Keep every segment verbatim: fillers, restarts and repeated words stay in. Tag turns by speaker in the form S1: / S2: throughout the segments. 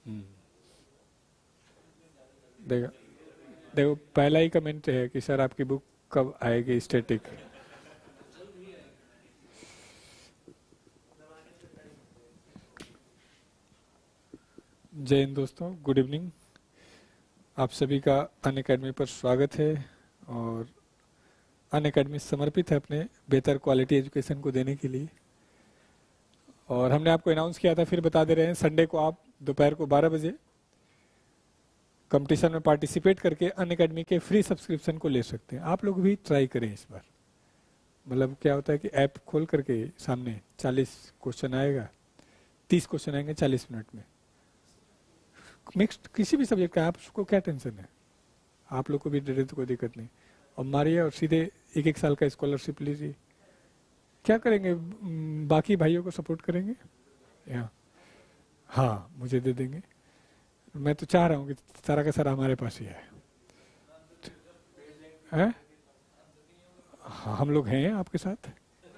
S1: हम्म, देखो देखो पहला ही कमेंट है कि सर आपकी बुक कब आएगी स्टैटिक। जय हिंद दोस्तों, गुड इवनिंग। आप सभी का अनअकैडमी पर स्वागत है। और अनअकैडमी समर्पित है अपने बेहतर क्वालिटी एजुकेशन को देने के लिए। और हमने आपको अनाउंस किया था, फिर बता दे रहे हैं, संडे को आप दोपहर को बारह बजे कंपटीशन में पार्टिसिपेट करके अनअकैडमी के फ्री सब्सक्रिप्शन को ले सकते हैं। आप लोग भी ट्राई करें इस बार। मतलब क्या होता है कि ऐप खोल करके सामने चालीस क्वेश्चन आएगा, तीस क्वेश्चन आएंगे चालीस मिनट में, मिक्स्ड किसी भी सब्जेक्ट का। आपको क्या टेंशन है, आप लोग को भी डरे तो कोई दिक्कत नहीं। और मारिए और सीधे एक एक साल का स्कॉलरशिप लीजिए। क्या करेंगे, बाकी भाइयों को सपोर्ट करेंगे या हाँ मुझे दे देंगे। मैं तो चाह रहा हूँ कि सारा का सारा हमारे पास ही है, है? हाँ हम लोग हैं आपके साथ।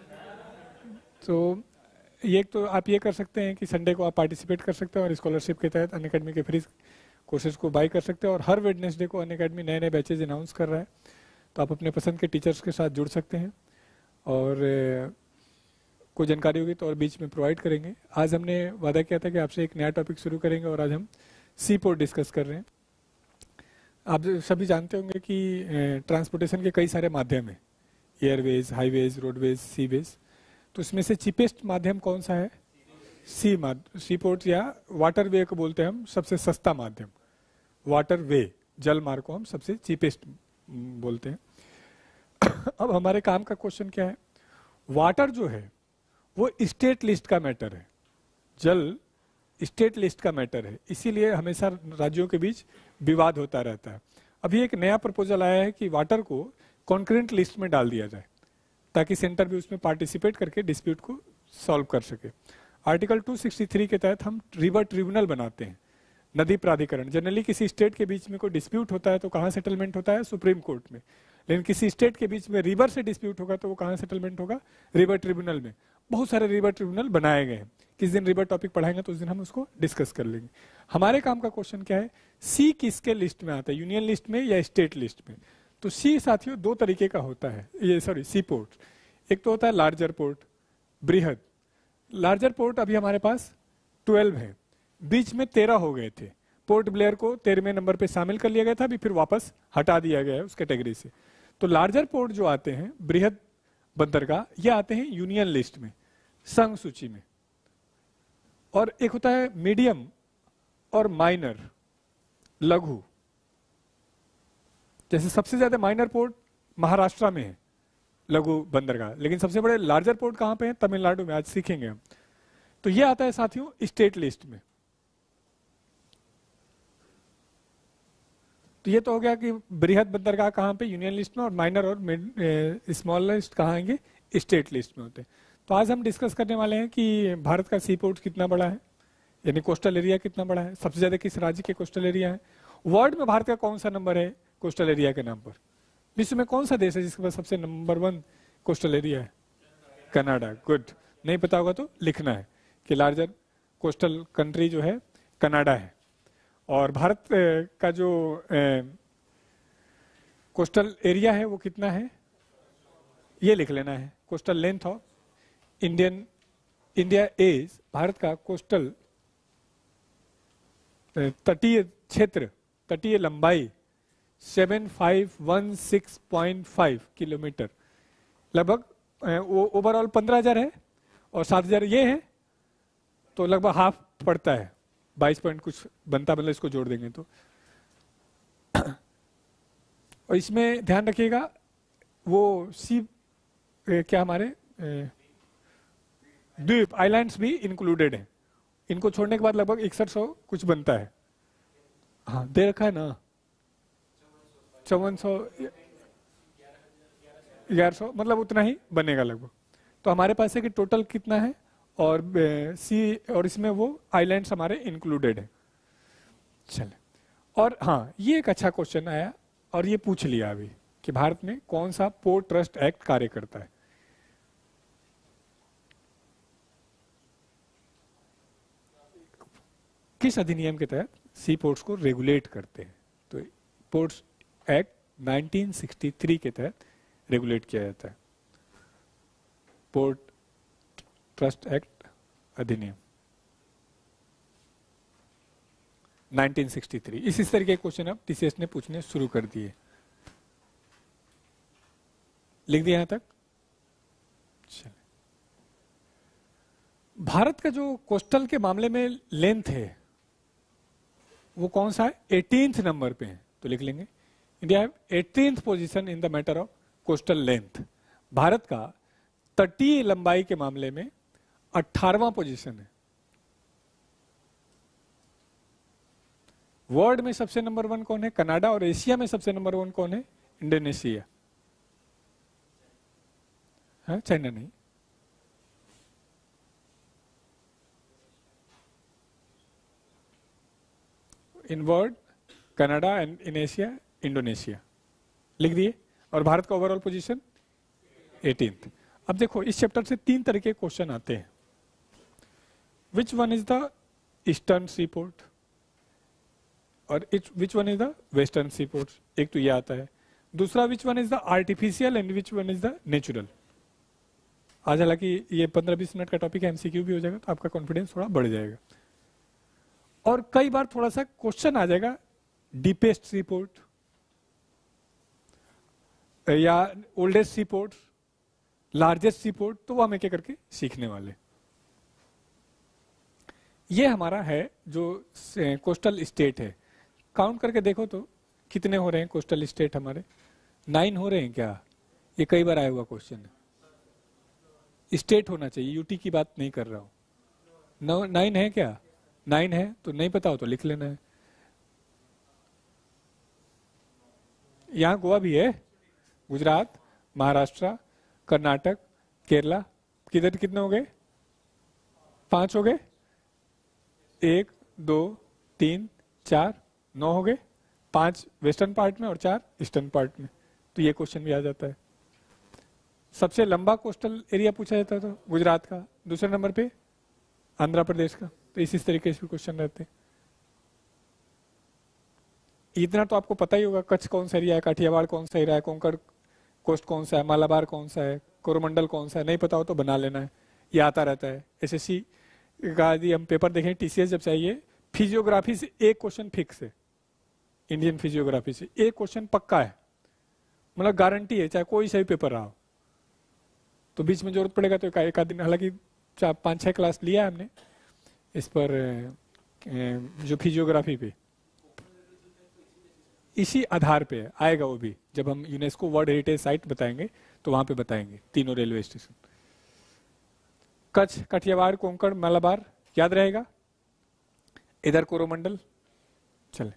S1: तो ये तो आप ये कर सकते हैं कि संडे को आप पार्टिसिपेट कर सकते हैं और स्कॉलरशिप के तहत अनअकैडमी के फ्री कोर्सेज को बाय कर सकते हैं। और हर वेडनेसडे को अनअकैडमी नए नए बैचेज अनाउंस कर रहा है, तो आप अपने पसंद के टीचर्स के साथ जुड़ सकते हैं। और कोई जानकारी होगी तो और बीच में प्रोवाइड करेंगे। आज हमने वादा किया था कि आपसे एक नया टॉपिक शुरू करेंगे और आज हम सी पोर्ट डिस्कस कर रहे हैं। आप सभी जानते होंगे कि ट्रांसपोर्टेशन के कई सारे माध्यम हैं, एयरवेज, हाईवेज, रोडवेज, सीवेज। तो इसमें से चीपेस्ट माध्यम कौन सा है? सी माध्यम, सी पोर्ट या वाटर वे को बोलते हैं हम, सबसे सस्ता माध्यम। वाटर वे, जल मार्ग को हम सबसे चीपेस्ट बोलते हैं। अब हमारे काम का क्वेश्चन क्या है? वाटर जो है वो स्टेट लिस्ट का मैटर है, जल स्टेट लिस्ट का मैटर है, इसीलिए हमेशा राज्यों के बीच विवाद होता रहता है। अभी एक नया प्रपोजल आया है कि वाटर को कॉन्करेंट लिस्ट में डाल दिया जाए, ताकि सेंटर भी उसमें पार्टिसिपेट करके डिस्प्यूट को सॉल्व कर सके। आर्टिकल दो सौ तिरसठ के तहत हम रिवर ट्रिब्यूनल बनाते हैं, नदी प्राधिकरण। जनरली किसी स्टेट के बीच में कोई डिस्प्यूट होता है तो कहाँ सेटलमेंट होता है? सुप्रीम कोर्ट में। लेकिन किसी स्टेट के बीच में रिवर से डिस्प्यूट होगा तो वो कहाँ सेटलमेंट होगा? रिवर ट्रिब्यूनल में। बहुत सारे रिवर ट्रिब्यूनल बनाए गए हैं। किस दिन रिवर टॉपिक पढ़ाएंगे तो उस दिन हम उसको डिस्कस कर लेंगे। हमारे काम का क्वेश्चन क्या है? सी किसके लिस्ट में आता है, यूनियन लिस्ट में या स्टेट लिस्ट में? तो सी साथियों दो तरीके का होता है, ये सॉरी सी पोर्ट। एक तो होता है लार्जर पोर्ट, बृहद। लार्जर पोर्ट अभी हमारे पास ट्वेल्व है, बीच में तेरह हो गए थे। पोर्ट ब्लेयर को तेरहवें नंबर पे शामिल कर लिया गया था, अभी फिर वापस हटा दिया गया है उस कैटेगरी से। तो लार्जर पोर्ट जो आते हैं, बृहद बंदरगाह, ये आते हैं यूनियन लिस्ट में, संघ सूची में। और एक होता है मीडियम और माइनर, लघु। जैसे सबसे ज्यादा माइनर पोर्ट महाराष्ट्र में है, लघु बंदरगाह, लेकिन सबसे बड़े लार्जर पोर्ट कहां पे हैं? तमिलनाडु में। आज सीखेंगे हम। तो ये आता है साथियों स्टेट लिस्ट में। तो ये तो हो गया कि बृहद बंदरगाह कहां पे? यूनियन लिस्ट में। और माइनर और स्मॉल लिस्ट कहां आएंगे? स्टेट लिस्ट में होते हैं। तो आज हम डिस्कस करने वाले हैं कि भारत का सी पोर्ट कितना बड़ा है, यानी कोस्टल एरिया कितना बड़ा है, सबसे ज्यादा किस राज्य के कोस्टल एरिया है, वर्ल्ड में भारत का कौन सा नंबर है कोस्टल एरिया के नाम पर, विश्व में कौन सा देश है जिसके पास सबसे नंबर वन कोस्टल एरिया है? कनाडा। गुड। नहीं पता होगा तो लिखना है कि लार्जर कोस्टल कंट्री जो है कनाडा है। और भारत का जो कोस्टल एरिया है वो कितना है, ये लिख लेना है। Coastal length of Indian India is, Bharat का कोस्टल तटीय क्षेत्र, तटीय लंबाई seven five one six point five kilometre, लगभग ओवरऑल पंद्रह हजार है और सात हजार ये है, तो लगभग हाफ पड़ता है, बाईस पॉइंट कुछ बनता, मतलब इसको जोड़ देंगे तो। और इसमें ध्यान रखिएगा वो सी क्या हमारे द्वीप आइलैंड्स भी इंक्लूडेड हैं। इनको छोड़ने के बाद लगभग इकसठ सौ कुछ बनता है। हाँ दे रखा है ना, चौवन सौ ग्यारह सौ, मतलब उतना ही बनेगा लगभग। तो हमारे पास है कि टोटल कितना है, और सी और इसमें वो आइलैंड्स हमारे इंक्लूडेड है। चले, और हाँ ये एक अच्छा क्वेश्चन आया और ये पूछ लिया अभी कि भारत में कौन सा पोर्ट ट्रस्ट एक्ट कार्य करता है। किस अधिनियम के तहत सी पोर्ट्स को रेगुलेट करते हैं? तो ports act nineteen sixty three के तहत रेगुलेट किया जाता है, पोर्ट ट्रस्ट एक्ट अधिनियम नाइनटीन सिक्सटी थ्री। इस इस तरह के क्वेश्चन अब टीसीएस ने पूछने शुरू कर दिए। लिख दिया यहां तक? चलिए, भारत का जो कोस्टल के मामले में लेंथ है वो कौन सा है? एटीन्थ नंबर पे है, तो लिख लेंगे India have eighteenth position in the matter of coastal length. Bharat का तटीय लंबाई के मामले में अठारहवां पोजीशन है। वर्ल्ड में सबसे नंबर वन कौन है? कनाडा। और एशिया में सबसे नंबर वन कौन है? इंडोनेशिया। है चाइना नहीं। In world Canada and in Asia Indonesia. लिख दिए। और भारत का ओवरऑल पोजीशन एटीन्थ। अब देखो इस चैप्टर से तीन तरह के क्वेश्चन आते हैं। Which one is the eastern sea port और which one is the western sea port, एक तो ये आता है। दूसरा which one is the artificial and which one is the natural. आज हालांकि ये पंद्रह बीस मिनट का टॉपिक है, एमसीक्यू भी हो जाएगा तो आपका कॉन्फिडेंस थोड़ा बढ़ जाएगा। और कई बार थोड़ा सा क्वेश्चन आ जाएगा डीपेस्ट सी पोर्ट या oldest sea port, largest sea port, तो वो हम एक एक करके सीखने वाले। ये हमारा है जो कोस्टल स्टेट है। काउंट करके देखो तो कितने हो रहे हैं कोस्टल स्टेट हमारे? नाइन हो रहे हैं क्या? ये कई बार आया हुआ क्वेश्चन है। स्टेट होना चाहिए, यूटी की बात नहीं कर रहा हूं। नौ नाइन है क्या? नाइन है तो नहीं पता हो तो लिख लेना है। यहां गोवा भी है, गुजरात, महाराष्ट्र, कर्नाटक, केरला। किधर कितने हो गए? पांच हो गए। एक, दो, तीन, चार, नौ हो गए। पांच वेस्टर्न पार्ट में और चार ईस्टर्न पार्ट में, तो ये क्वेश्चन भी आ जाता है। सबसे लंबा कोस्टल एरिया पूछा जाता है तो गुजरात का, दूसरे नंबर पे आंध्र प्रदेश का। तो इस, इस तरीके से भी क्वेश्चन रहते हैं। इतना तो आपको पता ही होगा, कच्छ कौन सा एरिया है, काठियावाड़ कौन सा एरिया है, कोंकण कोस्ट कौन सा है, मालाबार कौन सा है, कोरोमंडल कौन सा है। नहीं पता हो तो बना लेना है, ये आता रहता है। एसएससी का यदि हम पेपर देखें, टीसीएस जब चाहिए, फिजियोग्राफी से एक क्वेश्चन फिक्स है, इंडियन फिजियोग्राफी से एक क्वेश्चन पक्का है, मतलब गारंटी है, चाहे कोई सा भी पेपर रहा हो। तो बीच में जरूरत पड़ेगा तो एक आध दिन, हालांकि चार पाँच छः क्लास लिया है हमने इस पर, जो फिजियोग्राफी पे, इसी आधार पे आएगा वो भी। जब हम यूनेस्को वर्ल्ड हेरिटेज साइट बताएंगे तो वहां पे बताएंगे तीनों रेलवे स्टेशन। कच्छ, काठियावाड़, कोंकण, मालाबार याद रहेगा। इधर कोरोमंडल। चले,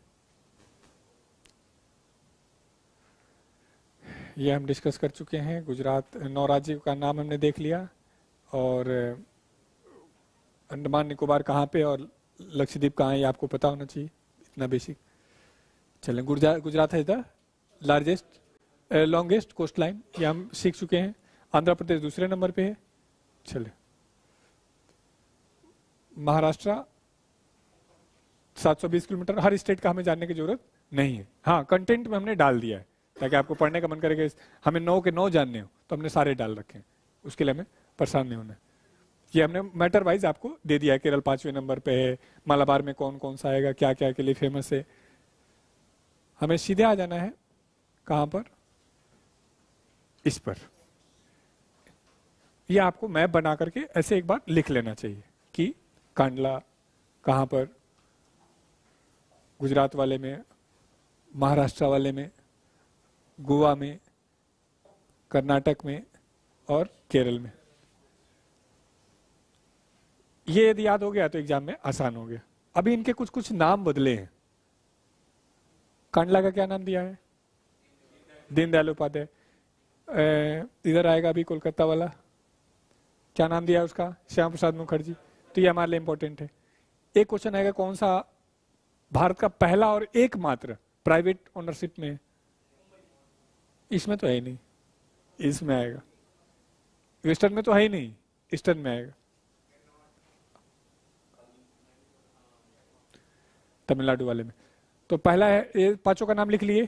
S1: ये हम डिस्कस कर चुके हैं। गुजरात, नौ राज्यों का नाम हमने देख लिया, और अंडमान निकोबार कहाँ पे और लक्षद्वीप कहाँ है ये आपको पता होना चाहिए, इतना बेसिक। चलें, गुजरात गुजरात है the largest longest coast line, ये हम सीख चुके हैं। आंध्र प्रदेश दूसरे नंबर पे है। चले, महाराष्ट्र सात सौ बीस किलोमीटर। हर स्टेट का हमें जानने की जरूरत नहीं है। हाँ, कंटेंट में हमने डाल दिया है ताकि आपको पढ़ने का मन करेगा। हमें नौ के नौ जानने हो तो हमने सारे डाल रखे हैं, उसके लिए हमें परेशान नहीं होना। ये हमने मैटर वाइज आपको दे दिया है। केरल पांचवें नंबर पे है, मालाबार में कौन कौन सा आएगा, क्या क्या के लिए फेमस है। हमें सीधे आ जाना है कहां पर, इस पर। ये आपको मैप बना करके ऐसे एक बार लिख लेना चाहिए कि कांडला कहां पर, गुजरात वाले में, महाराष्ट्र वाले में, गोवा में, कर्नाटक में और केरल में। ये यदि याद हो गया तो एग्जाम में आसान हो गया। अभी इनके कुछ कुछ नाम बदले हैं। कांडला का क्या नाम दिया है? दीनदयाल उपाध्याय। इधर आएगा अभी कोलकाता वाला, क्या नाम दिया है उसका? श्याम प्रसाद मुखर्जी। तो ये हमारे लिए इंपॉर्टेंट है। एक क्वेश्चन आएगा, कौन सा भारत का पहला और एकमात्र प्राइवेट ओनरशिप में? इसमें तो है ही नहीं, इसमें आएगा। वेस्टर्न में तो है ही नहीं, ईस्टर्न में आएगा। तमिलनाडु वाले में। तो पहला है, ये पांचों का नाम लिख लिए,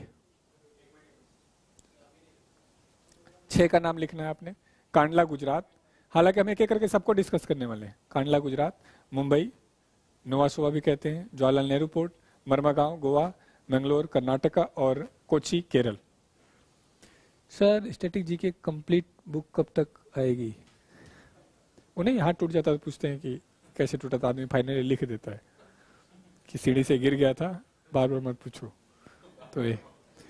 S1: छह का नाम लिखना है आपने। कांडला गुजरात, हालांकि हम एक एक करके सबको डिस्कस करने वाले हैं। कांडला गुजरात, मुंबई, नोवासोवा भी कहते हैं, जवाहरलाल नेहरू पोर्ट, मरमागांव गोवा, मंगलोर कर्नाटका और Kochi Kerala. Sir static G K complete book कब तक आएगी? उन्हें हाथ टूट जाता है तो पूछते हैं कि कैसे टूटा था, आदमी फाइनली लिख देता है कि सीढ़ी से गिर गया था, बार बार मत पूछो। तो ये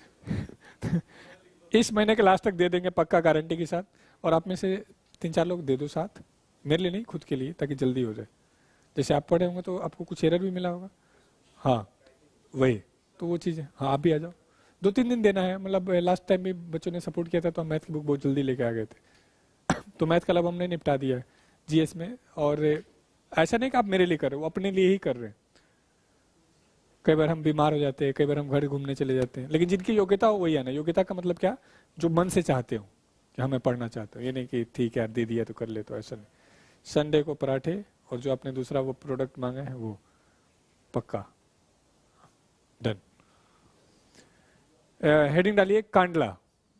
S1: इस महीने के लास्ट तक दे देंगे पक्का, गारंटी के साथ। और आप में से तीन चार लोग दे दो साथ, मेरे लिए नहीं, खुद के लिए, ताकि जल्दी हो जाए। जैसे आप पढ़े होंगे तो आपको कुछ एरर भी मिला होगा, हाँ वही, तो वो चीज़ है। हाँ आप भी आ जाओ, दो तीन दिन देना है। मतलब लास्ट टाइम भी बच्चों ने सपोर्ट किया था तो हम मैथ की बुक बहुत जल्दी लेके आ गए थे तो मैथ का लब हमने निपटा दिया है जीएस में। और ऐसा नहीं कि आप मेरे लिए कर रहे हो, अपने लिए ही कर रहे हैं। कई बार हम बीमार हो जाते हैं, कई बार हम घर घूमने चले जाते हैं, लेकिन जिनकी योग्यता हो वही आना। योग्यता का मतलब क्या? जो मन से चाहते हो कि हमें पढ़ना चाहते हो, ये नहीं कि ठीक है यार दे दिया तो कर ले, तो ऐसा नहीं। संडे को पराठे और जो आपने दूसरा वो प्रोडक्ट मांगा है वो पक्का डन। हेडिंग डालिए कांडला।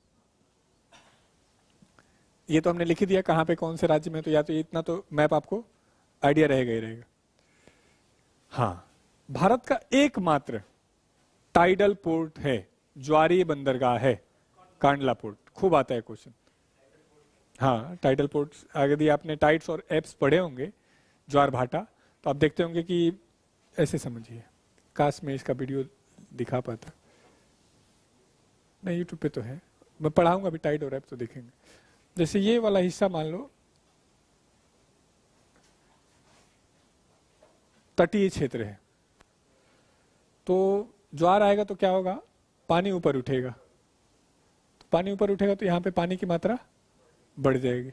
S1: ये तो हमने लिख ही दिया कहां पे कौन से राज्य में, तो या तो इतना तो मैप आपको आइडिया रहेगा ही रहेगा। हाँ, भारत का एकमात्र टाइडल पोर्ट है, ज्वारीय बंदरगाह है कांडला पोर्ट। खूब आता है क्वेश्चन। हाँ टाइडल पोर्ट, यदि आपने टाइड्स और एप्स पढ़े होंगे, ज्वार भाटा, तो आप देखते होंगे कि ऐसे समझिए। काश में इसका वीडियो दिखा पाता, नहीं यूट्यूब पे तो है, मैं पढ़ाऊंगा अभी टाइड और एप तो देखेंगे। जैसे ये वाला हिस्सा मान लो तटीय क्षेत्र है, तो ज्वार आएगा तो क्या होगा? पानी ऊपर उठेगा, तो पानी ऊपर उठेगा तो यहाँ पे पानी की मात्रा बढ़ जाएगी।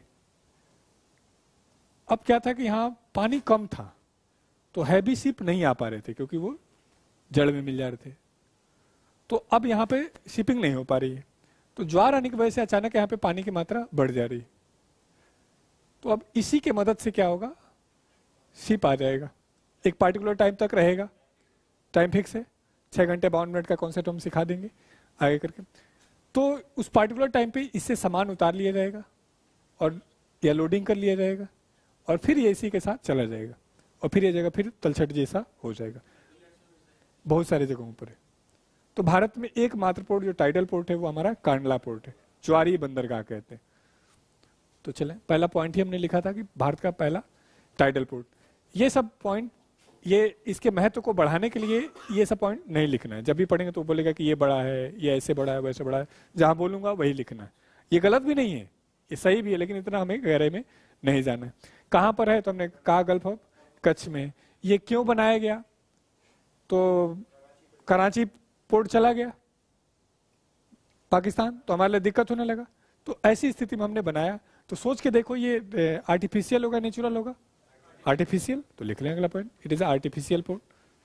S1: अब क्या था कि यहाँ पानी कम था तो हैवी शिप नहीं आ पा रहे थे क्योंकि वो जड़ में मिल जा रहे थे। तो अब यहाँ पे शिपिंग नहीं हो पा रही है, तो ज्वार आने की वजह से अचानक यहाँ पे पानी की मात्रा बढ़ जा रही है। तो अब इसी के मदद से क्या होगा? शिप आ जाएगा, एक पार्टिकुलर टाइम तक रहेगा, टाइम फिक्स है, छह घंटे बावन मिनट का कॉन्सेप्ट हम सिखा देंगे आगे करके। तो उस पार्टिकुलर टाइम पे इससे सामान उतार लिया जाएगा और या लोडिंग कर लिया जाएगा और फिर ये इसी के साथ चला जाएगा और फिर ये जगह फिर तलछट जैसा हो जाएगा। बहुत सारी जगहों पर है। तो भारत में एकमात्र पोर्ट जो टाइडल पोर्ट है वो हमारा कांडला पोर्ट है, ज्वारीय बंदरगाह कहते हैं। तो चलें, पहला पॉइंट ही हमने लिखा था कि भारत का पहला टाइडल पोर्ट। ये सब पॉइंट, ये इसके महत्व को बढ़ाने के लिए ये सब पॉइंट नहीं लिखना है। जब भी पढ़ेंगे तो बोलेगा कि ये बड़ा है, ये ऐसे बड़ा है, वैसे बड़ा है, जहां बोलूंगा वही लिखना है। ये गलत भी नहीं है, ये सही भी है, लेकिन इतना हमें गहराई में नहीं जाना है। कहां पर है? तो हमने कहा गल्फ ऑफ कच्छ में। ये क्यों बनाया गया? तो कराची पोर्ट चला गया पाकिस्तान, तो हमारे लिए दिक्कत होने लगा, तो ऐसी स्थिति में हमने बनाया। तो सोच के देखो, ये आर्टिफिशियल होगा नेचुरल होगा? आर्टिफिशियल, तो लिख लें अगला point, it is artificial port.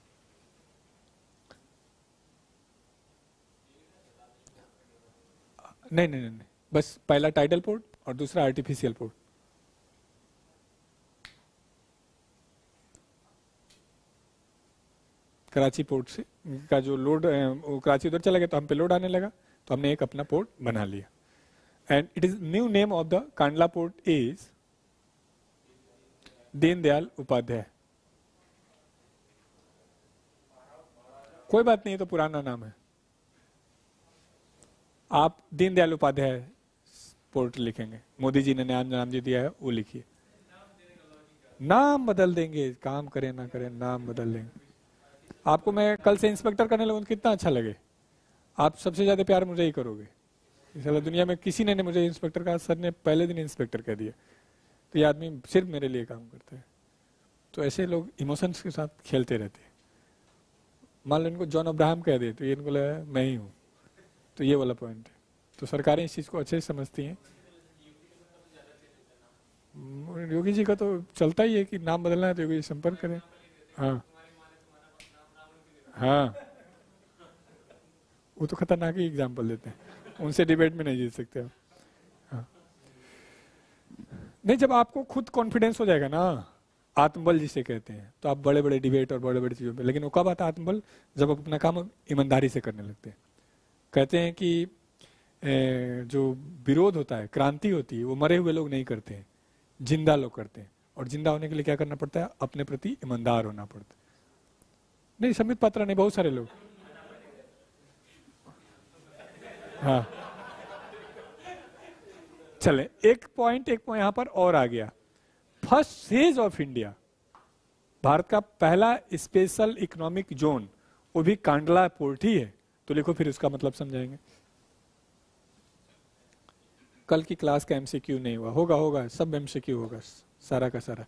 S1: नहीं नहीं नहीं, बस पहला टाइडल पोर्ट और दूसरा आर्टिफिशियल पोर्ट। कराची पोर्ट से का जो लोड वो कराची उधर चला गया तो हम पे लोड आने लगा, तो हमने एक अपना पोर्ट बना लिया। And it is new name of the Kandla port is Deendayal Upadhyay. कोई बात नहीं, तो पुराना नाम है, आप दीनदयाल उपाध्याय पोर्ट लिखेंगे। मोदी जी ने नया नाम जो दिया है वो लिखिए। नाम बदल देंगे, काम करें ना करें नाम बदल देंगे। आपको मैं कल से इंस्पेक्टर करने लगूं कितना अच्छा लगे, आप सबसे ज्यादा प्यार मुझे ही करोगे। इस दुनिया में किसी ने, ने मुझे इंस्पेक्टर कहा, सर ने पहले दिन इंस्पेक्टर कह दिया, तो ये आदमी सिर्फ मेरे लिए काम करता है। तो ऐसे लोग इमोशंस के साथ खेलते रहते हैं। मान लो इनको जॉन अब्राहम कह दे तो ये इनको लगा मैं ही हूँ, तो ये वाला पॉइंट है। तो सरकारें इस चीज को अच्छे से समझती हैं। योगी जी का तो चलता ही है कि नाम बदलना है तो योगी जी संपर्क करें। हाँ हाँ, वो तो खतरनाक ही एग्जाम्पल देते हैं, उनसे डिबेट में नहीं जीत सकते आप। हाँ। नहीं, जब आपको खुद कॉन्फिडेंस हो जाएगा ना, आत्मबल जिसे कहते हैं, तो आप बड़े बड़े डिबेट और बड़े बड़े चीजों पे, लेकिन वो कब आता है आत्मबल? जब आप अपना काम ईमानदारी से करने लगते हैं। कहते हैं कि ए, जो विरोध होता है, क्रांति होती है, वो मरे हुए लोग नहीं करते हैं, जिंदा लोग करते हैं। और जिंदा होने के लिए क्या करना पड़ता है? अपने प्रति ईमानदार होना पड़ता है। नहीं, संबित पात्रा नहीं, बहुत सारे लोग। हाँ, चले एक पॉइंट एक पॉइंट यहां पर और आ गया। First phase of India, Bharat का पहला स्पेशल इकोनॉमिक जोन, वो भी कांडला पोर्ट ही है। तो लिखो फिर उसका मतलब समझाएंगे। कल की क्लास का एमसीक्यू नहीं हुआ, होगा होगा सब एमसीक्यू होगा, सारा का सारा।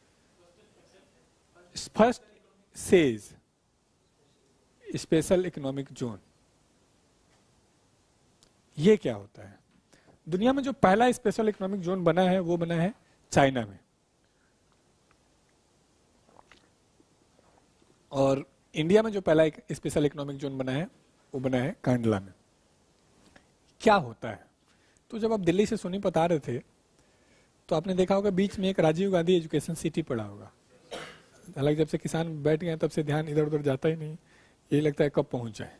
S1: First SEZ special economic zone, ये क्या होता है? दुनिया में जो पहला स्पेशल इकोनॉमिक जोन बना है वो बना है चाइना में, और इंडिया में जो पहला एक स्पेशल इकोनॉमिक जोन बना है वो बना है कांडला में। क्या होता है? तो जब आप दिल्ली से सोनीपत आ रहे थे तो आपने देखा होगा बीच में एक राजीव गांधी एजुकेशन सिटी पड़ा होगा। हालांकि जब से किसान बैठ गए तब से ध्यान इधर उधर जाता ही नहीं, यही लगता है कब पहुंच जाए।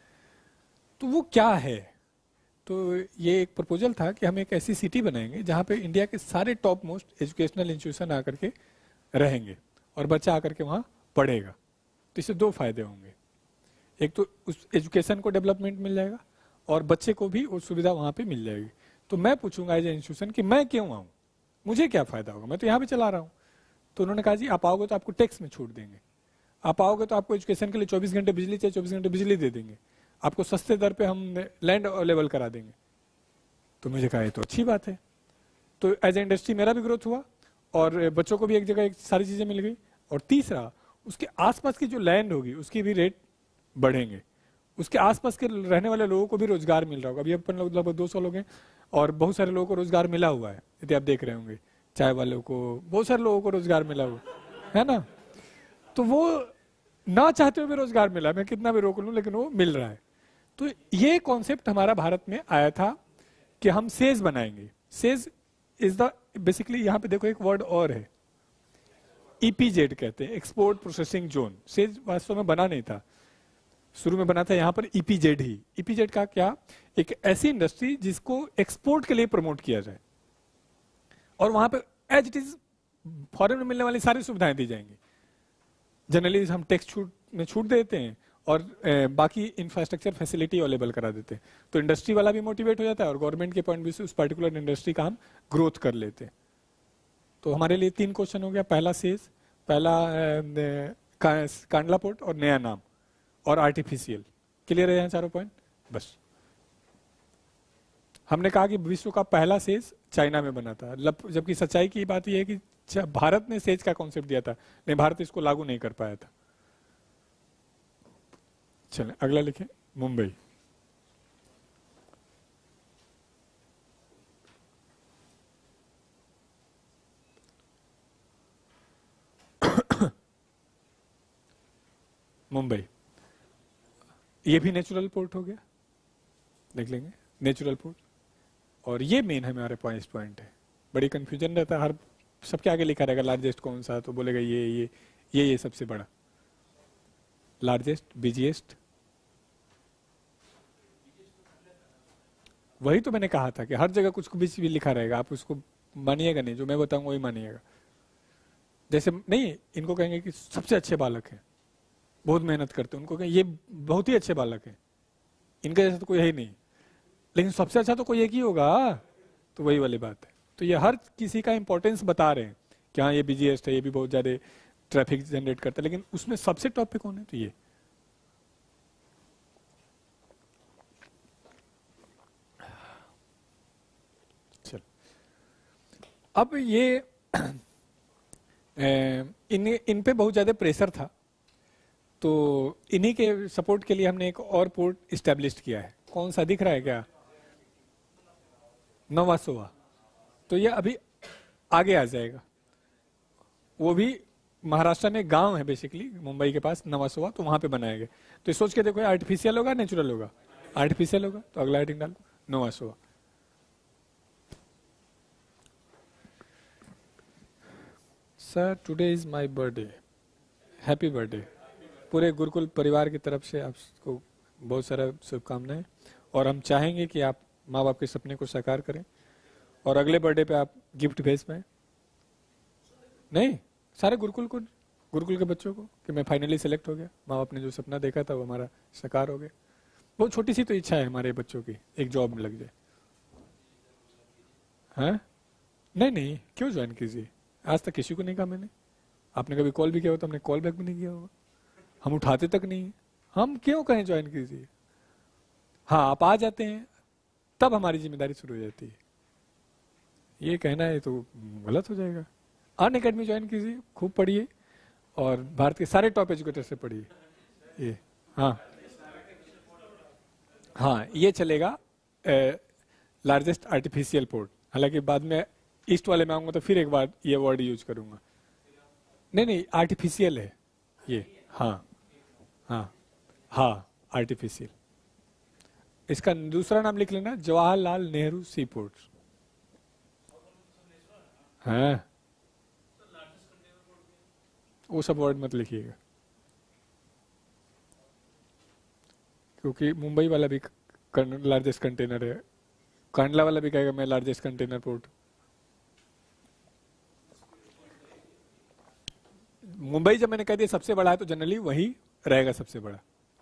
S1: तो वो क्या है? तो ये एक प्रपोजल था कि हम एक ऐसी सिटी बनाएंगे जहां पे इंडिया के सारे टॉप मोस्ट एजुकेशनल इंस्टीट्यूशन आकर के रहेंगे और बच्चा आकर के वहां पढ़ेगा। तो इससे दो फायदे होंगे, एक तो उस एजुकेशन को डेवलपमेंट मिल जाएगा और बच्चे को भी वो सुविधा वहां पे मिल जाएगी। तो मैं पूछूंगा एज ए इंस्टीट्यूशन कि मैं क्यों आऊं, मुझे क्या फायदा होगा, मैं तो यहाँ पे चला रहा हूँ। तो उन्होंने कहा जी आप आओगे तो आपको टैक्स में छूट देंगे, आप आओगे तो आपको एजुकेशन के लिए चौबीस घंटे बिजली चाहिए चौबीस घंटे बिजली दे देंगे, आपको सस्ते दर पे हम लैंड अवेलेबल करा देंगे। तो मुझे कहा ये तो अच्छी बात है। तो एज ए इंडस्ट्री मेरा भी ग्रोथ हुआ और बच्चों को भी एक जगह एक सारी चीजें मिल गई। और तीसरा, उसके आसपास की जो लैंड होगी उसकी भी रेट बढ़ेंगे, उसके आसपास के रहने वाले लोगों को भी रोजगार मिल रहा होगा। अभी अपन लोग लगभग दो सौ लोग हैं और बहुत सारे लोगों को रोजगार मिला हुआ है, यदि आप देख रहे होंगे, चाय वालों को, बहुत सारे लोगों को रोजगार मिला हुआ है ना। तो वो ना चाहते हुए भी रोजगार मिला, मैं कितना भी रोक लूं लेकिन वो मिल रहा है। तो ये कॉन्सेप्ट हमारा भारत में आया था कि हम सेज बनाएंगे। सेज इज द बेसिकली, यहां पे देखो एक वर्ड और है, ईपीजेड कहते हैं, एक्सपोर्ट प्रोसेसिंग जोन। सेज वास्तव में बना नहीं था, शुरू में बना था यहाँ पर ईपीजेड ही। ईपीजेड का क्या? एक ऐसी इंडस्ट्री जिसको एक्सपोर्ट के लिए प्रमोट किया जाए और वहां पे एज इट इज फॉरेन में मिलने वाली सारी सुविधाएं दी जाएंगी। जनरली हम टैक्स छूट में छूट देते हैं और ए, बाकी इंफ्रास्ट्रक्चर फैसिलिटी अवेलेबल करा देते हैं। तो इंडस्ट्री वाला भी मोटिवेट हो जाता है और गवर्नमेंट के पॉइंट व्यू से उस पर्टिकुलर इंडस्ट्री का हम ग्रोथ कर लेते हैं। तो हमारे लिए तीन क्वेश्चन हो गया, पहला सेज, पहला का, कांडला पोर्ट और नया नाम और आर्टिफिशियल। क्लियर है यहाँ चारों पॉइंट? बस हमने कहा कि विश्व का पहला सेज चाइना में बना था, जबकि सच्चाई की बात यह है कि भारत ने सेज का कॉन्सेप्ट दिया था, लेकिन भारत इसको लागू नहीं कर पाया था। चलें अगला लिखें, मुंबई। मुंबई, ये भी नेचुरल पोर्ट हो गया, देख लेंगे नेचुरल पोर्ट। और ये मेन हमारे पॉइंट पॉइंट है, बड़ी कंफ्यूजन रहता है, हर सबके आगे लिखा रहेगा लार्जेस्ट कौन सा, तो बोलेगा ये ये ये ये सबसे बड़ा, लार्जेस्ट, बिजिएस्ट। वही तो मैंने कहा था कि हर जगह कुछ कुछ भी लिखा रहेगा, आप उसको मानिएगा नहीं, जो मैं बताऊंगा वही मानिएगा। जैसे नहीं, इनको कहेंगे कि सबसे अच्छे बालक हैं, बहुत मेहनत करते हैं, उनको कहें ये बहुत ही अच्छे बालक हैं, इनके जैसा तो कोई है ही नहीं, लेकिन सबसे अच्छा तो कोई एक ही होगा। तो वही वाली बात है। तो ये हर किसी का इंपॉर्टेंस बता रहे हैं कि हाँ ये बिजीएस्ट है, ये भी बहुत ज्यादा ट्रैफिक जनरेट करता है, लेकिन उसमें सबसे टॉप पे कौन है? तो ये। चल अब ये इन इन पे बहुत ज्यादा प्रेशर था, तो इन्हीं के सपोर्ट के लिए हमने एक और पोर्ट इस्टेब्लिश किया है। कौन सा दिख रहा है क्या? नवासोवा। तो ये अभी आगे आ जाएगा, वो भी महाराष्ट्र में गांव है बेसिकली, मुंबई के पास नवासोवा, तो वहां पे बनाया गया। तो सोच के देखो आर्टिफिशियल होगा नेचुरल होगा? आर्टिफिशियल होगा, तो अगला हेडिंग डालो Nhava Sheva. Sir today is my birthday, happy birthday. पूरे गुरुकुल परिवार की तरफ से आपको बहुत सारा शुभकामनाएं, और हम चाहेंगे कि आप माँ बाप के सपने को साकार करें और अगले बर्थडे पे आप गिफ्ट भेज पाए। नहीं, सारे गुरुकुल को, गुरुकुल के बच्चों को, कि मैं फाइनली सेलेक्ट हो गया, माँ बाप ने जो सपना देखा था वो हमारा साकार हो गया। बहुत छोटी सी तो इच्छा है हमारे बच्चों की, एक जॉब में लग जाए। हाँ नहीं नहीं, क्यों ज्वाइन कीजिए, आज तक किसी को नहीं कहा मैंने। आपने कभी कॉल भी किया हो तो हमने कॉल बैक भी नहीं किया होगा, हम उठाते तक नहीं है, हम क्यों कहें ज्वाइन कीजिए। हाँ आप आ जाते हैं तब हमारी जिम्मेदारी शुरू हो जाती है। ये कहना है तो गलत हो जाएगा। अन अकेडमी ज्वाइन कीजिए, खूब पढ़िए और भारत के सारे टॉप एजुकेटर से पढ़िए। ये हाँ हाँ ये चलेगा, लार्जेस्ट आर्टिफिशियल पोर्ट। हालांकि बाद में ईस्ट वाले में आऊंगा तो फिर एक बार ये वर्ड यूज करूंगा। नहीं नहीं, आर्टिफिशियल है ये। हाँ हाँ हाँ आर्टिफिशियल। इसका दूसरा नाम लिख लेना, जवाहरलाल नेहरू सी पोर्ट। हाँ वो सब वर्ड मत लिखिएगा, क्योंकि मुंबई वाला भी लार्जेस्ट कंटेनर है, कांडला वाला भी कहेगा मैं लार्जेस्ट कंटेनर पोर्ट। मुंबई जब मैंने कह दिया सबसे बड़ा है तो जनरली वही रहेगा सबसे बड़ा।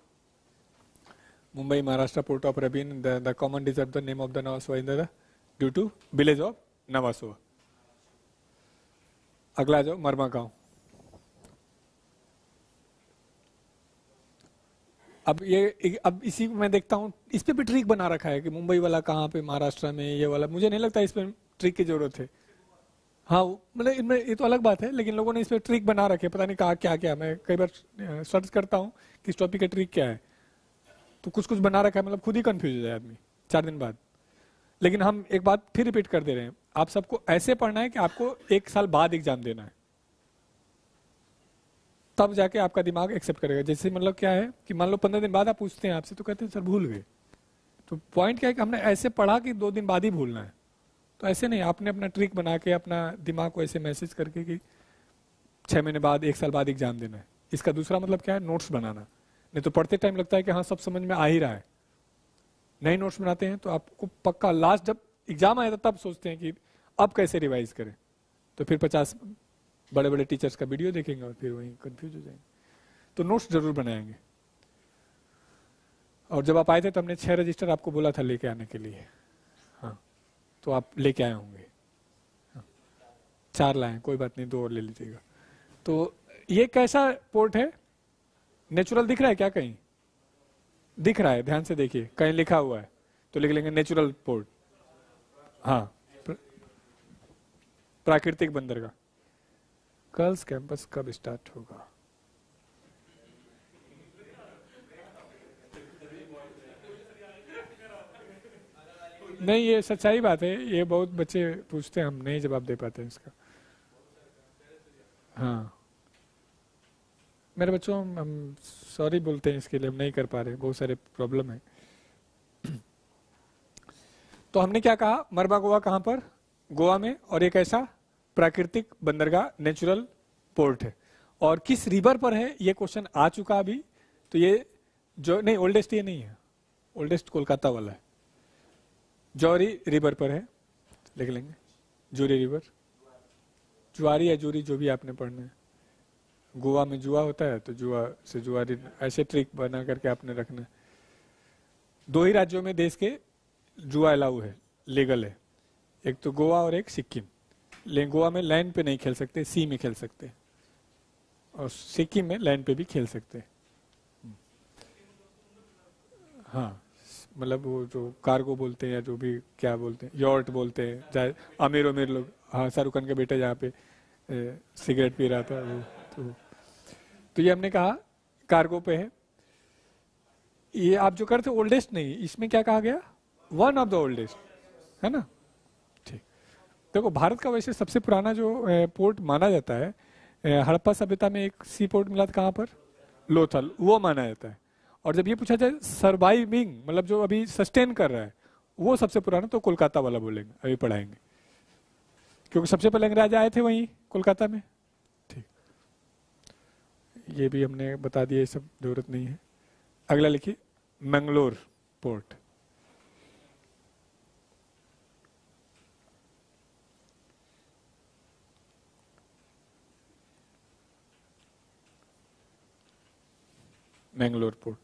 S1: मुंबई महाराष्ट्र पोर्ट ऑफ रबीन, the common deserve the name of the Nhava Sheva in the due to village of Nhava Sheva. अगला आ जाओ, मरमा गांव। अब ये अब इसी मैं देखता हूँ इस पे भी ट्रिक बना रखा है कि मुंबई वाला कहाँ पे, महाराष्ट्र में ये वाला। मुझे नहीं लगता इस पे ट्रिक की जरूरत है। हाँ मतलब इनमें ये तो अलग बात है, लेकिन लोगों ने इस पे ट्रिक बना रखे, पता नहीं कहा क्या क्या। मैं कई बार सर्च करता हूँ कि इस टॉपिक का ट्रिक क्या है, तो कुछ कुछ बना रखा है, मतलब खुद ही कंफ्यूज हो जाए आदमी चार दिन बाद। लेकिन हम एक बात फिर रिपीट कर दे रहे हैं, आप सबको ऐसे पढ़ना है कि आपको एक साल बाद एग्जाम देना है, तब जाके आपका दिमाग एक्सेप्ट करेगा। जैसे मतलब क्या है कि मान लो पंद्रह दिन बाद आप पूछते हैं आपसे, तो कहते हैं सर भूल गए। तो पॉइंट क्या है कि हमने ऐसे पढ़ा कि दो दिन बाद ही भूलना है। तो ऐसे नहीं, आपने अपना ट्रिक बना के अपना दिमाग को ऐसे मैसेज करके कि छह महीने बाद, एक साल बाद एग्जाम देना है। इसका दूसरा मतलब क्या है, नोट्स बनाना। नहीं तो पढ़ते टाइम लगता है कि हाँ सब समझ में आ ही रहा है, नए नोट्स बनाते हैं तो आपको पक्का लास्ट जब एग्जाम आया तब सोचते हैं कि अब कैसे रिवाइज करें। तो फिर पचास बड़े बड़े टीचर्स का वीडियो देखेंगे और फिर वहीं कंफ्यूज हो जाएंगे। तो नोट्स जरूर बनाएंगे। और जब आप आए थे तो हमने छह रजिस्टर आपको बोला था लेके आने के लिए, हाँ तो आप लेके आए होंगे। हाँ, चार लाए, कोई बात नहीं, दो और ले लीजिएगा। तो ये कैसा पोर्ट है, नेचुरल दिख रहा है क्या? कहीं दिख रहा है, ध्यान से देखिए, कहीं लिखा हुआ है तो लिख लेंगे नेचुरल पोर्ट। हाँ प्र, प्राकृतिक बंदरगाह। गर्ल्स कैंपस कब स्टार्ट होगा? नहीं ये सच्चाई बात है, ये बहुत बच्चे पूछते हैं, हम नहीं जवाब दे पाते हैं इसका। हाँ मेरे बच्चों हम सॉरी बोलते हैं इसके लिए, हम नहीं कर पा रहे, बहुत सारे प्रॉब्लम है। तो हमने क्या कहा, मरबा गोवा कहां पर? गोवा में, और एक ऐसा प्राकृतिक बंदरगाह नेचुरल पोर्ट है। और किस रिवर पर है ये क्वेश्चन आ चुका अभी। तो ये जो नहीं, ओल्डेस्ट ये नहीं है, ओल्डेस्ट कोलकाता वाला है, जौरी रिवर पर है, लिख लेंगे जूरी रिवर, जुआरी या जूरी जो भी आपने पढ़ना है। गोवा में जुआ होता है तो जुआ से जुआरी, ऐसे ट्रिक बना करके आपने रखना है। दो ही राज्यों में देश के जुआ अलाउ है, लीगल है, एक तो गोवा और एक सिक्किम। लेकिन गोवा में लैंड पे नहीं खेल सकते, सी में खेल सकते, और सिक्किम में लैंड पे भी खेल सकते। हाँ मतलब वो जो कार्गो बोलते हैं या जो भी क्या बोलते हैं, यॉर्ट बोलते हैं, चाहे अमीर अमीर लोग। हाँ शाहरुख खान के बेटे जहाँ पे ए, सिगरेट पी रहा था वो, तो, तो ये हमने कहा कार्गो पे है। ये आप जो करते ओल्डेस्ट नहीं, इसमें क्या कहा गया, वन ऑफ द ओल्डेस्ट, है ना। ठीक, देखो भारत का वैसे सबसे पुराना जो पोर्ट माना जाता है, हड़प्पा सभ्यता में एक सी पोर्ट मिला था, कहाँ पर? लोथल, वो माना जाता है। और जब ये पूछा जाए सर्वाइविंग, मतलब जो अभी सस्टेन कर रहा है, वो सबसे पुराना तो कोलकाता वाला बोलेंगे, अभी पढ़ाएंगे, क्योंकि सबसे पहले अंग्रेज आए थे वहीं कोलकाता में, ये भी हमने बता दिया, ये सब जरूरत नहीं है। अगला लिखिए मैंगलोर पोर्ट। मैंगलोर पोर्ट,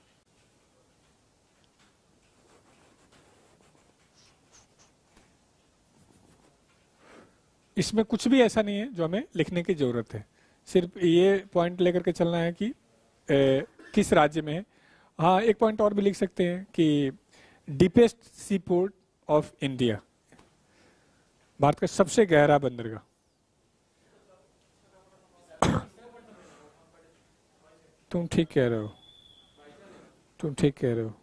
S1: इसमें कुछ भी ऐसा नहीं है जो हमें लिखने की जरूरत है, सिर्फ ये पॉइंट लेकर के चलना है कि ए, किस राज्य में है। हाँ, एक पॉइंट और भी लिख सकते हैं कि deepest sea port of India, Bharat का सबसे गहरा बंदरगाह। तुम ठीक कह रहे हो, तुम ठीक कह रहे हो।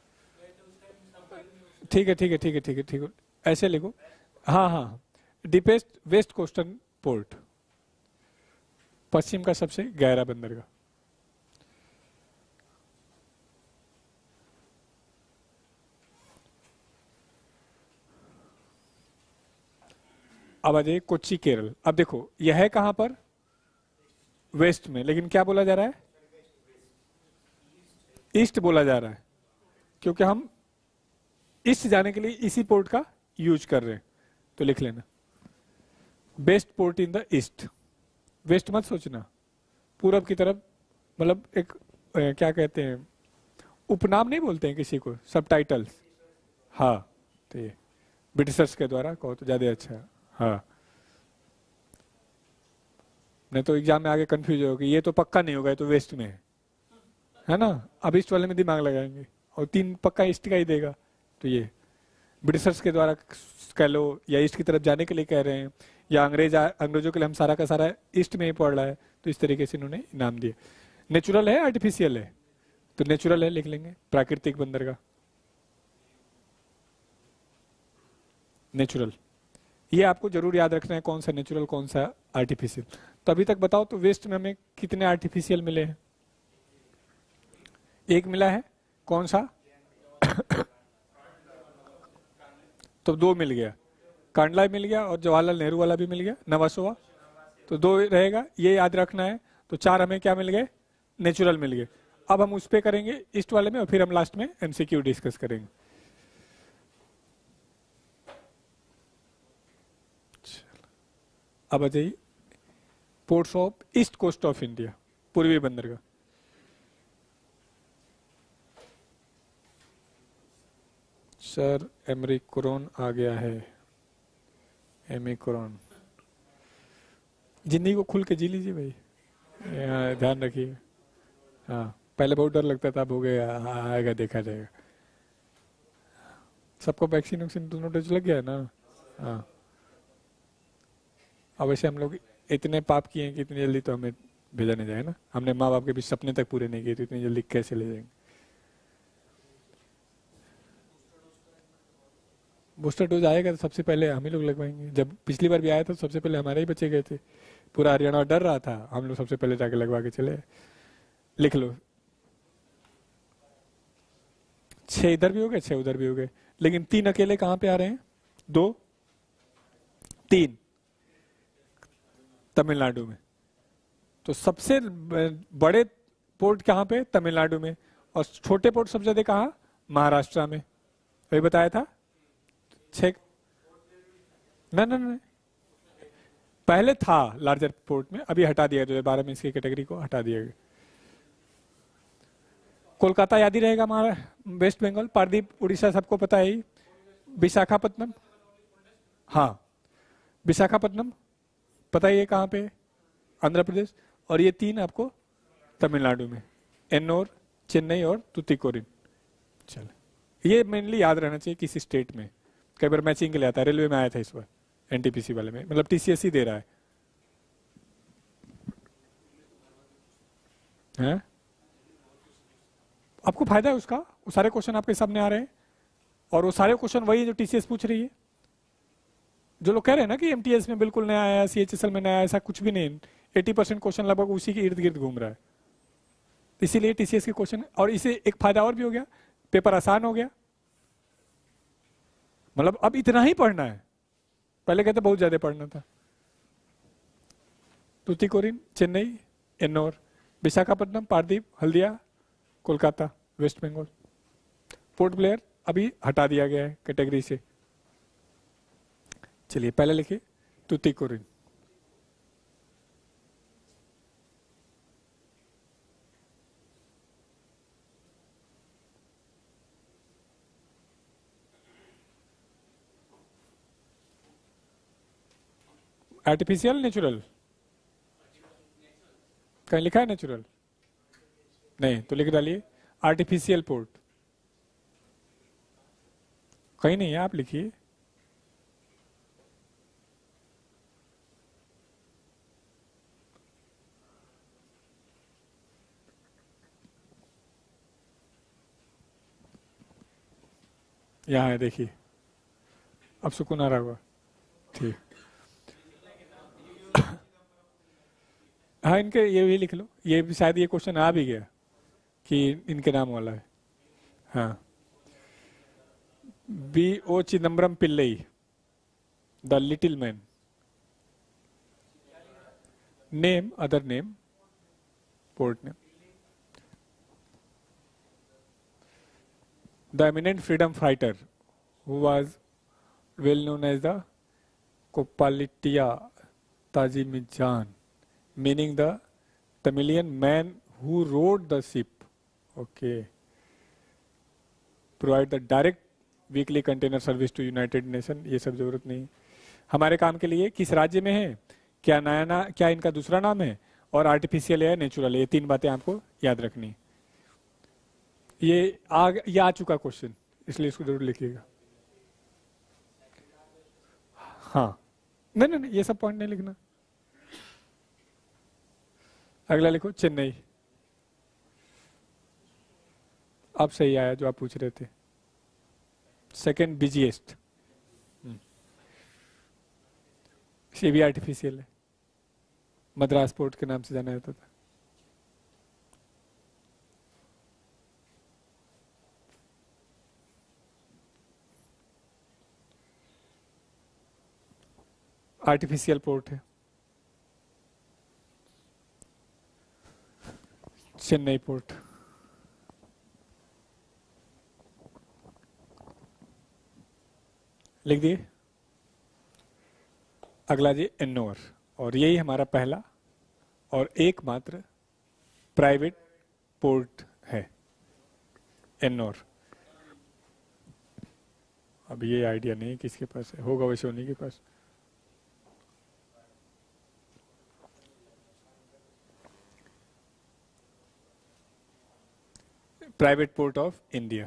S1: ठीक है ठीक है ठीक है ठीक है ठीक है, ऐसे लिखो। हाँ हाँ, डीपेस्ट वेस्ट कोस्टर्न पोर्ट, पश्चिम का सबसे गहरा बंदरगाह। अब आ जाइए कोच्चि केरल। अब देखो यह है कहां पर, वेस्ट में, लेकिन क्या बोला जा रहा है, ईस्ट बोला जा रहा है, क्योंकि हम ईस्ट जाने के लिए इसी पोर्ट का यूज कर रहे हैं। तो लिख लेना best port in the east. West मत सोचना, पूरब की तरफ, मतलब एक ए, क्या कहते हैं, उपनाम नहीं बोलते हैं किसी को, सब टाइटल्स। हाँ, तो ये ब्रिटिशर्स के द्वारा कहो तो ज्यादा अच्छा है। हाँ, नहीं तो एग्जाम में आगे कंफ्यूज होगा, ये तो पक्का नहीं होगा, ये तो वेस्ट में है, है ना। अब ईस्ट वाले में दिमाग लगाएंगे और तीन पक्का ईस्ट का ही देगा। तो ये ब्रिटिशर्स के द्वारा कह लो, या ईस्ट की तरफ जाने के लिए कह रहे हैं, या अंग्रेज अंग्रेजों के लिए हम सारा का सारा ईस्ट में ही पढ़ रहा है, तो इस तरीके से इन्होंने नाम दिए। नेचुरल है आर्टिफिशियल है, तो नेचुरल है लिख लेंगे, प्राकृतिक बंदरगाह नेचुरल। ये आपको जरूर याद रखना है, कौन सा नेचुरल कौन सा आर्टिफिशियल। तो अभी तक बताओ तो वेस्ट में हमें कितने आर्टिफिशियल मिले हैं? एक मिला है, कौन सा? तो दो मिल गया, कांडला मिल गया और जवाहरलाल नेहरू वाला भी मिल गया, नवासोवा, तो दो रहेगा, ये याद रखना है। तो चार हमें क्या मिल गए, नेचुरल मिल गए। अब हम उस पे करेंगे ईस्ट वाले में, और फिर हम लास्ट में एमसीक्यू डिस्कस करेंगे। अब आ जाइए ports of east coast of India, पूर्वी बंदरगाह। सर एमरिकोन आ गया है, एमिकोन। जिंदगी को खुल के जी लीजिए भाई, ध्यान रखिए। हाँ, पहले बहुत डर लगता था, अब हो गया, आएगा देखा जाएगा। सबको वैक्सीन वैक्सीन दोनों डोज लग गया है ना? हाँ, अब वैसे हम लोग इतने पाप किए हैं कि इतनी जल्दी तो हमें भेजा नहीं जाए ना। हमने माँ बाप के भी सपने तक पूरे नहीं किए, तो इतनी जल्दी कैसे ले जाएंगे? बूस्टर डोज आएगा तो सबसे पहले हम ही लोग लगवाएंगे। जब पिछली बार भी आया था तो सबसे पहले हमारे ही बच्चे गए थे, पूरा हरियाणा डर रहा था, हम लोग सबसे पहले जाके लगवा के चले। लिख लो, छह इधर भी हो गए, छह उधर भी हो गए, लेकिन तीन अकेले कहां पे आ रहे हैं? दो तीन तमिलनाडु में। तो सबसे बड़े पोर्ट कहां पे? तमिलनाडु में। और छोटे पोर्ट सबसे ज्यादा कहां? महाराष्ट्र में। वही बताया था, छह। ना ना ना, पहले था लार्जर पोर्ट में, अभी हटा दिया, दो हजार बारह में इसकी कैटेगरी को हटा दिया गया। कोलकाता याद ही रहेगा हमारा, वेस्ट बंगाल। पारदीप उड़ीसा सबको पता है ही। विशाखापट्टनम, हाँ विशाखापट्टनम पता ही है कहाँ पे, आंध्र प्रदेश। और ये तीन आपको तमिलनाडु में, एन्नोर, चेन्नई और तुतिकोरिन। चलो, ये मेनली याद रहना चाहिए किसी स्टेट में। कई बार मैचिंग के लिए आता है, रेलवे में आया था इस बार एनटीपीसी वाले में, मतलब टीसीएस ही दे रहा है, है? आपको फायदा है उसका, वो सारे क्वेश्चन आपके सामने आ रहे हैं, और वो सारे क्वेश्चन वही जो टीसीएस पूछ रही है। जो लोग कह रहे हैं ना कि एमटीएस में बिल्कुल नया आया, सीएचएसएल में नया आया, ऐसा कुछ भी नहीं। अस्सी परसेंट क्वेश्चन लगभग उसी के इर्द गिर्द घूम रहा है, इसीलिए टीसीएस के क्वेश्चन। और इसे एक फायदा और भी हो गया, पेपर आसान हो गया। मतलब अब इतना ही पढ़ना है, पहले कहते बहुत ज्यादा पढ़ना था। Tuticorin, Chennai, Ennore, Visakhapatnam, Paradip, Haldia, Kolkata, West Bengal. Port Blair अभी हटा दिया गया है कैटेगरी से। चलिए पहले लिखिए तुतिकोरिन। Artificial, natural? कहीं लिखा है नेचुरल? नहीं, तो लिख डालिए आर्टिफिशियल पोर्ट। कहीं नहीं है, आप लिखिए। यहाँ है, देखिए अब सुकून आ रहा होगा। ठीक, हाँ इनके ये भी लिख लो, ये भी शायद ये क्वेश्चन आ भी गया कि इनके नाम वाला है। हाँ, B O Chidambaram Pillai, the little man. Name, other name, port name. The eminent freedom fighter who was well known as the कोपालिटिया ताजिमिजान, meaning the Tamilian man who rowed the ship. Okay. Provide the direct weekly container service to United Nation. ये सब जरूरत नहीं हमारे काम के लिए। किस राज्य में है, क्या नया ना, क्या इनका दूसरा नाम है, और आर्टिफिशियल है, नेचुरल है, ये तीन बातें आपको याद रखनी। ये आ ये आ चुका क्वेश्चन, इसलिए इसको जरूर लिखिएगा। हाँ, नहीं नहीं नहीं, ये सब पॉइंट नहीं लिखना। अगला लिखो चेन्नई। अब सही आया जो आप पूछ रहे थे, सेकंड बिजिएस्ट। ये भी आर्टिफिशियल है, मद्रास पोर्ट के नाम से जाना जाता था। आर्टिफिशियल पोर्ट है चेन्नई पोर्ट। लिख दिए। अगला जी एन्नोर, और यही हमारा पहला और एकमात्र प्राइवेट पोर्ट है, एन्नोर। अब ये आइडिया नहीं किसके पास है, होगा वैसे उन्हीं के पास। Private port of India.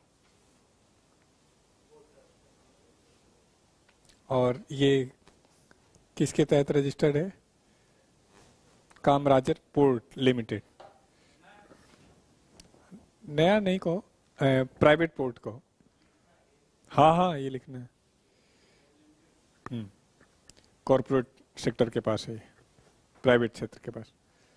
S1: और ये किसके तहत रजिस्टर्ड है, कामराजर पोर्ट लिमिटेड। नया नहीं कहो, प्राइवेट पोर्ट कहो। हाँ हाँ ये लिखना है, कॉर्पोरेट सेक्टर के पास है, प्राइवेट क्षेत्र के पास।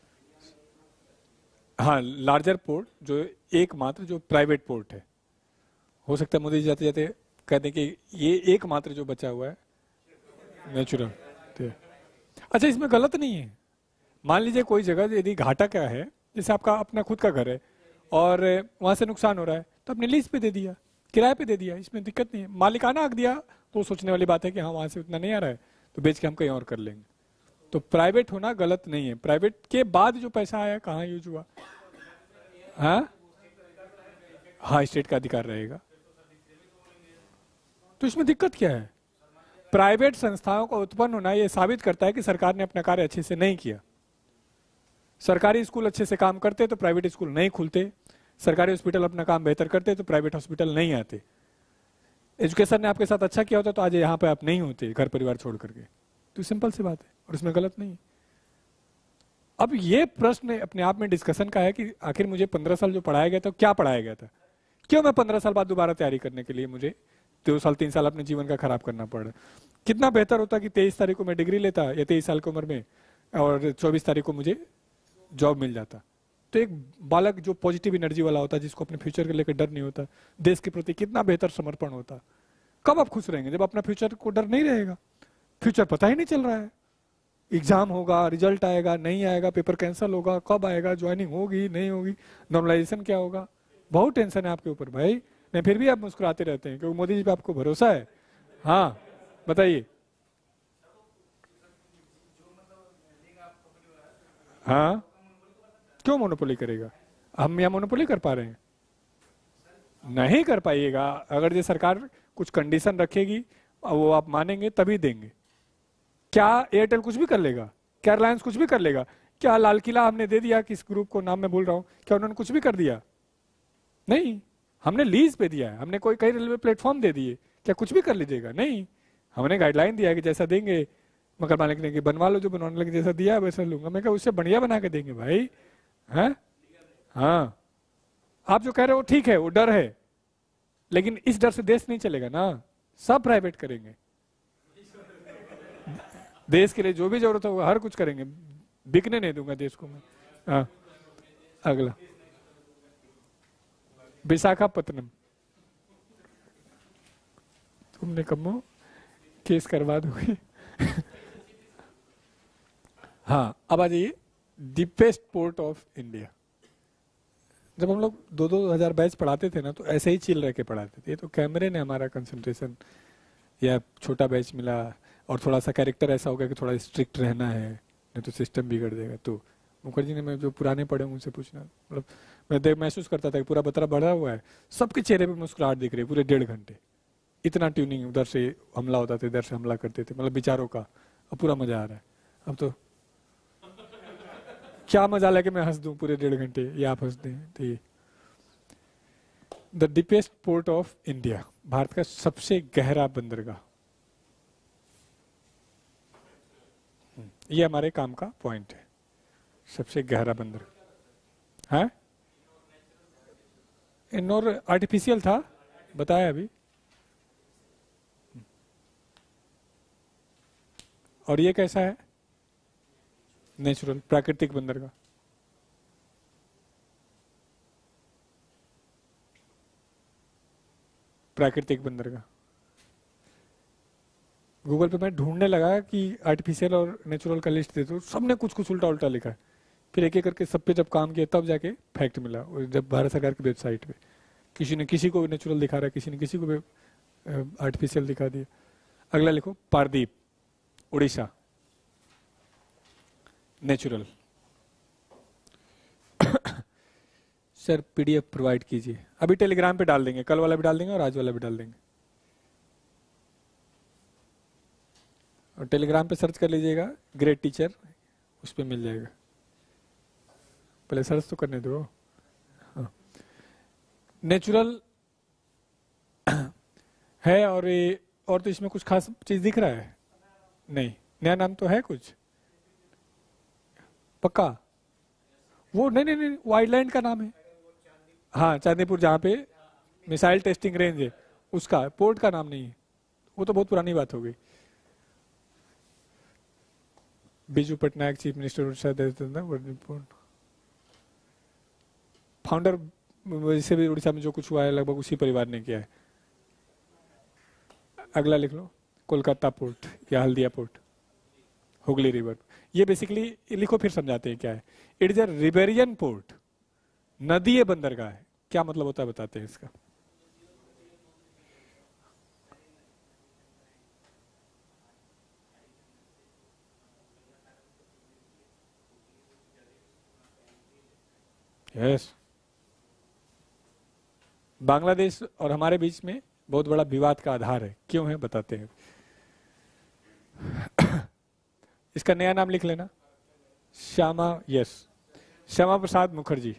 S1: हाँ, लार्जर पोर्ट जो एकमात्र जो प्राइवेट पोर्ट है। हो सकता है मोदी जी जाते जाते कह दें कि ये एकमात्र जो बचा हुआ है नेचुरल। अच्छा, इसमें गलत नहीं है। मान लीजिए कोई जगह यदि घाटा क्या है, जैसे आपका अपना खुद का घर है और वहां से नुकसान हो रहा है, तो आपने लीज पे दे दिया, किराए पे दे दिया, इसमें दिक्कत नहीं है। मालिकाना हक दिया तो सोचने वाली बात है कि हाँ वहां से उतना नहीं आ रहा है तो बेच के हम कहीं और कर लेंगे। तो प्राइवेट होना गलत नहीं है। प्राइवेट के बाद जो पैसा आया कहाँ यूज हुआ? हाँ हाँ, स्टेट का अधिकार रहेगा। तो इसमें दिक्कत क्या है? प्राइवेट संस्थाओं का उत्पन्न होना यह साबित करता है कि सरकार ने अपना कार्य अच्छे से नहीं किया। सरकारी स्कूल अच्छे से काम करते तो प्राइवेट स्कूल नहीं खुलते, सरकारी हॉस्पिटल अपना काम बेहतर करते तो प्राइवेट हॉस्पिटल नहीं आते, एजुकेशन ने आपके साथ अच्छा किया होता तो आज यहाँ पे आप नहीं होते घर परिवार छोड़ करके। तो सिंपल सी बात है और इसमें गलत नहीं। अब ये प्रश्न अपने आप में डिस्कशन का है कि आखिर मुझे पंद्रह साल जो पढ़ाया गया था क्या पढ़ाया गया था, क्यों मैं पंद्रह साल बाद दोबारा तैयारी करने के लिए मुझे दो साल तीन साल अपने जीवन का खराब करना पड़ रहा है। कितना बेहतर होता कि तेईस तारीख को मैं डिग्री लेता या तेईस साल की उम्र में और चौबीस तारीख को मुझे जॉब मिल जाता। तो एक बालक जो पॉजिटिव एनर्जी वाला होता, जिसको अपने फ्यूचर के लेकर डर नहीं होता, देश के प्रति कितना बेहतर समर्पण होता। कब आप खुश रहेंगे? जब अपना फ्यूचर को डर नहीं रहेगा, फ्यूचर पता ही नहीं चल रहा है, एग्जाम होगा, रिजल्ट आएगा, नहीं आएगा, पेपर कैंसिल होगा, कब आएगा, ज्वाइनिंग होगी नहीं होगी, नॉर्मलाइजेशन क्या होगा, बहुत टेंशन है आपके ऊपर भाई। नहीं फिर भी आप मुस्कुराते रहते हैं क्योंकि मोदी जी पे आपको भरोसा है। हाँ बताइए। हाँ क्यों मोनोपोली करेगा, हम यहाँ मोनोपोली कर पा रहे हैं? नहीं कर पाइएगा। अगर ये सरकार कुछ कंडीशन रखेगी वो आप मानेंगे तभी देंगे। क्या एयरटेल कुछ भी कर लेगा? क्या रिलायंस कुछ भी कर लेगा? क्या लाल किला हमने दे दिया किस ग्रुप को, नाम मैं भूल रहा हूं, क्या उन्होंने कुछ भी कर दिया? नहीं, हमने लीज पे दिया है, हमने कोई कई रेलवे प्लेटफॉर्म दे दिए, क्या कुछ भी कर लीजिएगा? नहीं, हमने गाइडलाइन दिया है कि जैसा देंगे, मगर मालिक ने कि बनवा लो जो बनवाने लगे, जैसा दिया वैसा लूंगा। मैं कहा उससे बढ़िया बना के देंगे भाई। है हाँ, आप जो कह रहे हो ठीक है, वो डर है, लेकिन इस डर से देश नहीं चलेगा ना, सब प्राइवेट करेंगे। देश के लिए जो भी जरूरत होगा हर कुछ करेंगे, बिकने नहीं दूंगा देश को मैं। हाँ अगला, विशाखापत्तनम, तुमने कमो केस करवा दोगे। हाँ अब आ जाइए, डीपेस्ट पोर्ट ऑफ इंडिया। जब हम लोग दो दो हजार बैच पढ़ाते थे ना तो ऐसे ही चिल रह के पढ़ाते थे। तो कैमरे ने हमारा कंसंट्रेशन, या छोटा बैच मिला और थोड़ा सा कैरेक्टर ऐसा हो गया कि थोड़ा स्ट्रिक्ट रहना है, नहीं तो सिस्टम बिगड़ जाएगा। तो मुखर्जी ने, मैं जो पुराने पढ़े उनसे पूछना, मतलब मैं देख महसूस करता था कि पूरा बतरा बढ़ा हुआ है, सबके चेहरे पे मुस्कुराहट दिख रही है पूरे डेढ़ घंटे। इतना ट्यूनिंग, उधर से हमला होता था, इधर से हमला करते थे, मतलब विचारों का। अब पूरा मजा आ रहा है। अब तो क्या मजा लगे मैं हंस दूं पूरे डेढ़ घंटे, या आप हंस दें। तो ये the deepest port of India, Bharat का सबसे गहरा बंदरगाह, ये हमारे काम का पॉइंट है, सबसे गहरा बंदरगाह है। इनोर आर्टिफिशियल था, बताया अभी। और ये कैसा है? नेचुरल, प्राकृतिक बंदरगाह। प्राकृतिक बंदरगाह गूगल पे मैं ढूंढने लगा कि आर्टिफिशियल और नेचुरल का लिस्ट दे दो, सबने कुछ कुछ उल्टा उल्टा लिखा है। फिर एक एक करके सब पे जब काम किया तब जाके फैक्ट मिला, और जब भारत सरकार की वेबसाइट पे किसी ने किसी को नेचुरल दिखा रहा है, किसी ने किसी को आर्टिफिशियल दिखा दिया। अगला लिखो, Paradip, Orissa, natural. Sir PDF provide कीजिए, अभी टेलीग्राम पे डाल देंगे, कल वाला भी डाल देंगे और आज वाला भी डाल देंगे। और टेलीग्राम पे सर्च कर लीजिएगा ग्रेट टीचर, उस पर मिल जाएगा। पहले सर्च तो करने दो। हाँ। नेचुरल है, और ये, और तो इसमें कुछ खास चीज दिख रहा है नहीं? नया नाम तो है कुछ पक्का? वो नहीं नहीं नहीं, वो आइलैंड का नाम है। हाँ चांदीपुर, जहाँ पे मिसाइल टेस्टिंग रेंज है, उसका पोर्ट का नाम नहीं है। वो तो बहुत पुरानी बात हो गई। Biju Patnaik chief minister Orissa, founder वैसे भी उड़ीसा में जो कुछ हुआ है लगभग उसी परिवार ने किया है। अगला लिख लो, कोलकाता पोर्ट या हल्दिया पोर्ट, हुगली रिवर। ये बेसिकली लिखो फिर समझाते हैं क्या है। It is a riverine port, नदीय बंदरगाह है। क्या मतलब होता है बताते हैं इसका। यस, बांग्लादेश और हमारे बीच में बहुत बड़ा विवाद का आधार है। क्यों है बताते हैं। इसका नया नाम लिख लेना, श्यामा, यस, श्यामा प्रसाद मुखर्जी।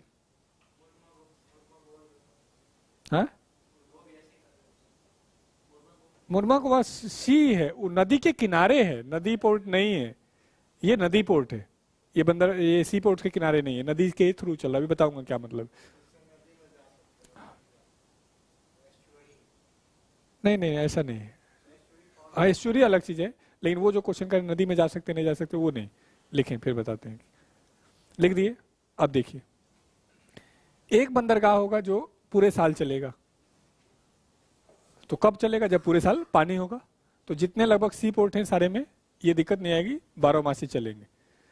S1: हाँ, मुरमा को बस सी है, वो नदी के किनारे है, नदी पोर्ट नहीं है। ये नदी पोर्ट है, ये बंदर, ये सी पोर्ट के किनारे नहीं है, नदी के थ्रू चल रहा। अभी बताऊंगा क्या मतलब। नहीं नहीं ऐसा नहीं है। हाँ एस्चुरी अलग चीज है, लेकिन वो जो क्वेश्चन कर नदी में जा सकते नहीं जा सकते वो नहीं लिखें, फिर बताते हैं। लिख दिए। अब देखिए, एक बंदरगाह होगा जो पूरे साल चलेगा। तो कब चलेगा? जब पूरे साल पानी होगा। तो जितने लगभग सी पोर्ट हैं सारे में ये दिक्कत नहीं आएगी, बारह मासी चलेंगे।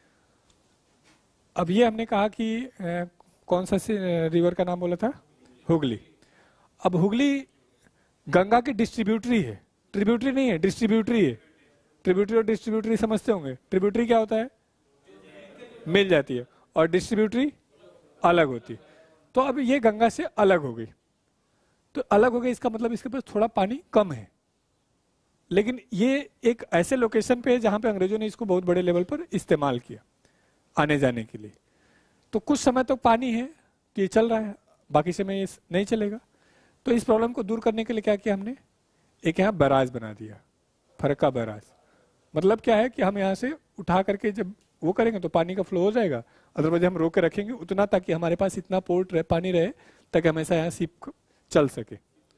S1: अब ये हमने कहा कि आ, कौन सा रिवर का नाम बोला था, हुगली। अब हुगली गंगा की डिस्ट्रीब्यूटरी है, ट्रिब्यूटरी नहीं है, डिस्ट्रीब्यूटरी है। ट्रिब्यूटरी और डिस्ट्रीब्यूटरी समझते होंगे। ट्रिब्यूटरी क्या होता है, मिल जाती है, और डिस्ट्रीब्यूटरी अलग होती है। तो अब ये गंगा से अलग हो गई, तो अलग हो गई इसका मतलब इसके पास थोड़ा पानी कम है, लेकिन ये एक ऐसे लोकेशन पे है जहां पे अंग्रेजों ने इसको बहुत बड़े लेवल पर इस्तेमाल किया आने जाने के लिए। तो कुछ समय तो पानी है तो ये चल रहा है, बाकी समय ये नहीं चलेगा। तो इस प्रॉब्लम को दूर करने के लिए क्या किया हमने, एक यहाँ बैराज बना दिया, फरक्का बैराज। मतलब क्या है कि हम यहाँ से उठा करके जब वो करेंगे तो पानी का फ्लो हो जाएगा, अदरवाइज हम रोक के रखेंगे उतना ताकि हमारे पास इतना पोर्ट रहे, पानी रहे, ताकि हमेशा यहाँ शिप चल सके।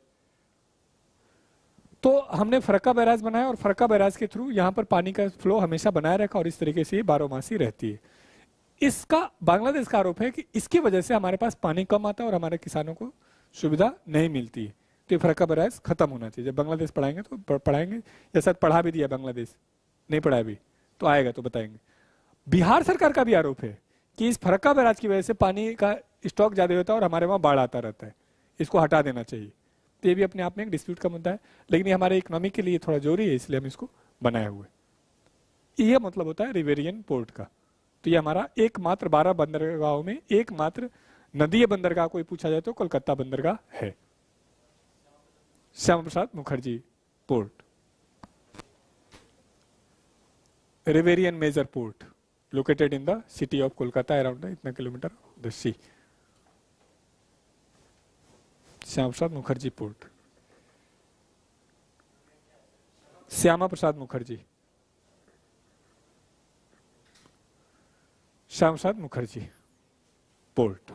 S1: तो हमने फरक्का बैराज बनाया और फरक्का बैराज के थ्रू यहाँ पर पानी का फ्लो हमेशा बनाए रखा और इस तरीके से ये बारहमासी रहती है। इसका बांग्लादेश का आरोप है कि इसकी वजह से हमारे पास पानी कम आता है और हमारे किसानों को सुविधा नहीं मिलती है। तो ये फरक्का बैराज खत्म होना चाहिए। जब बांग्लादेश पढ़ाएंगे तो पढ़ाएंगे, या शायद पढ़ा भी दिया बांग्लादेश, नहीं पढ़ा भी तो आएगा तो बताएंगे। बिहार सरकार का भी आरोप है कि इस फरक्का बैराज की वजह से पानी का स्टॉक ज्यादा होता है और हमारे वहां बाढ़ आता रहता है, इसको हटा देना चाहिए। तो ये भी अपने आप में एक डिस्प्यूट का मुद्दा है, लेकिन ये हमारे इकोनॉमी के लिए थोड़ा जरूरी है, इसलिए हम इसको बनाए हुए। ये मतलब होता है रिवेरियन पोर्ट का। तो ये हमारा एकमात्र बारह बंदरगाहों में एकमात्र नदीय बंदरगाह कोई पूछा जाए तो कोलकाता बंदरगाह है, Shyama Prasad Mukherjee port. Riverine major port located in the city of Kolkata around the इतना kilometre the sea. Shyama Prasad Mukherjee port, Shyama Prasad Mukherjee, Shyama Prasad Mukherjee port,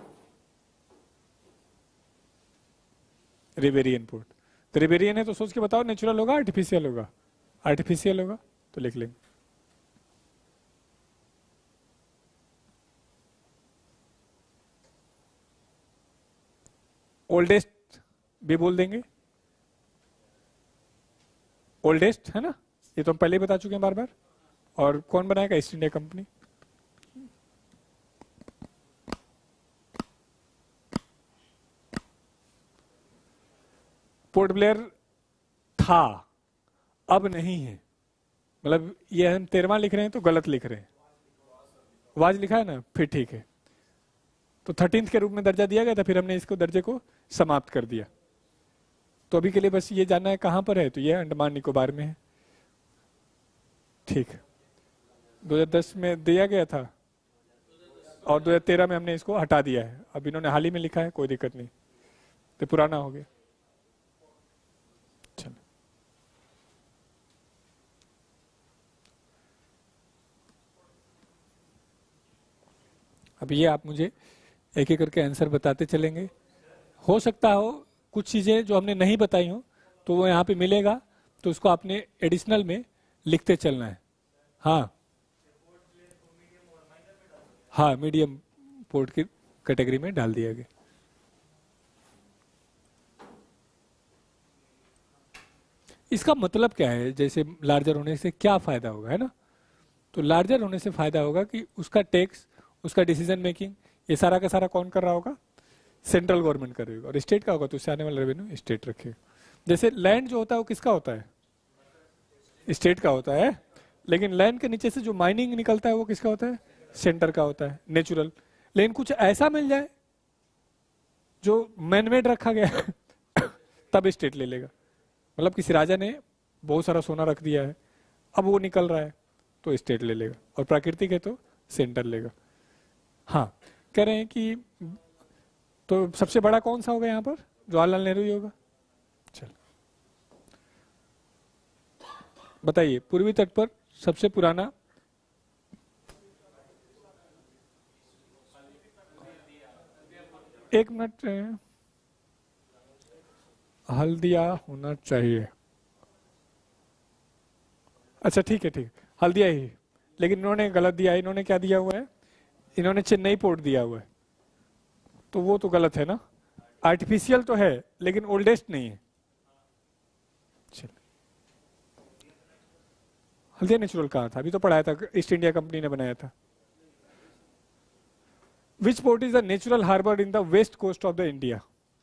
S1: riverine port. तो रिवेरियन है तो सोच के बताओ, नेचुरल होगा आर्टिफिशियल होगा? आर्टिफिशियल होगा, तो लिख लेंगे। ओल्डेस्ट भी बोल देंगे, ओल्डेस्ट है ना, ये तो हम पहले ही बता चुके हैं बार बार। और कौन बनाएगा? East India Company. Port Blair था, अब नहीं है। मतलब ये हम तेरहवां लिख रहे हैं तो गलत लिख रहे हैं, वाज लिखा है ना, फिर ठीक है। तो थर्टींथ के रूप में दर्जा दिया गया था, फिर हमने इसको दर्जे को समाप्त कर दिया। तो अभी के लिए बस ये जानना है कहां पर है, तो ये अंडमान निकोबार में है। ठीक है, दो हज़ार दस में दिया गया था और दो हज़ार तेरह में हमने इसको हटा दिया है। अब इन्होंने हाल ही में लिखा है, कोई दिक्कत नहीं, तो पुराना हो गया। चलो, अब ये आप मुझे एक एक करके आंसर बताते चलेंगे। हो सकता हो कुछ चीजें जो हमने नहीं बताई हो तो वो यहाँ पे मिलेगा, तो उसको आपने एडिशनल में लिखते चलना है। हाँ हाँ, मीडियम पोर्ट की कैटेगरी में डाल दिया गया। इसका मतलब क्या है, जैसे लार्जर होने से क्या फायदा होगा, है ना? तो लार्जर होने से फायदा होगा कि उसका टैक्स, उसका डिसीजन मेकिंग, ये सारा का सारा कौन कर रहा होगा? सेंट्रल गवर्नमेंट कर रही होगा। और स्टेट का होगा तो उससे आने वाला रेवेन्यू स्टेट रखेगा। जैसे लैंड जो होता है वो किसका होता है? स्टेट का होता है, लेकिन लैंड के नीचे से जो माइनिंग निकलता है वो किसका होता है? सेंटर का होता है, नेचुरल। लेकिन कुछ ऐसा मिल जाए जो मैनमेड रखा गया तब स्टेट ले लेगा। मतलब किसी राजा ने बहुत सारा सोना रख दिया है, अब वो निकल रहा है तो स्टेट ले लेगा, और प्राकृतिक है तो सेंटर लेगा। हाँ, कह रहे हैं कि तो सबसे बड़ा कौन सा होगा यहाँ पर? जवाहरलाल नेहरू ही होगा। चलो बताइए, पूर्वी तट पर सबसे पुराना एक मिनट, हल्दिया होना चाहिए। अच्छा ठीक है, ठीक, हल्दिया ही, लेकिन इन्होंने गलत दिया है। इन्होंने क्या दिया हुआ है? इन्होंने चेन्नई पोर्ट दिया हुआ है, तो वो तो गलत है ना। आर्टिफिशियल तो है लेकिन ओल्डेस्ट नहीं है। चल, हल्दिया नेचुरल कहाँ था? अभी तो पढ़ाया था, ईस्ट इंडिया कंपनी ने बनाया था। Which port is the natural harbour in the west coast of the India?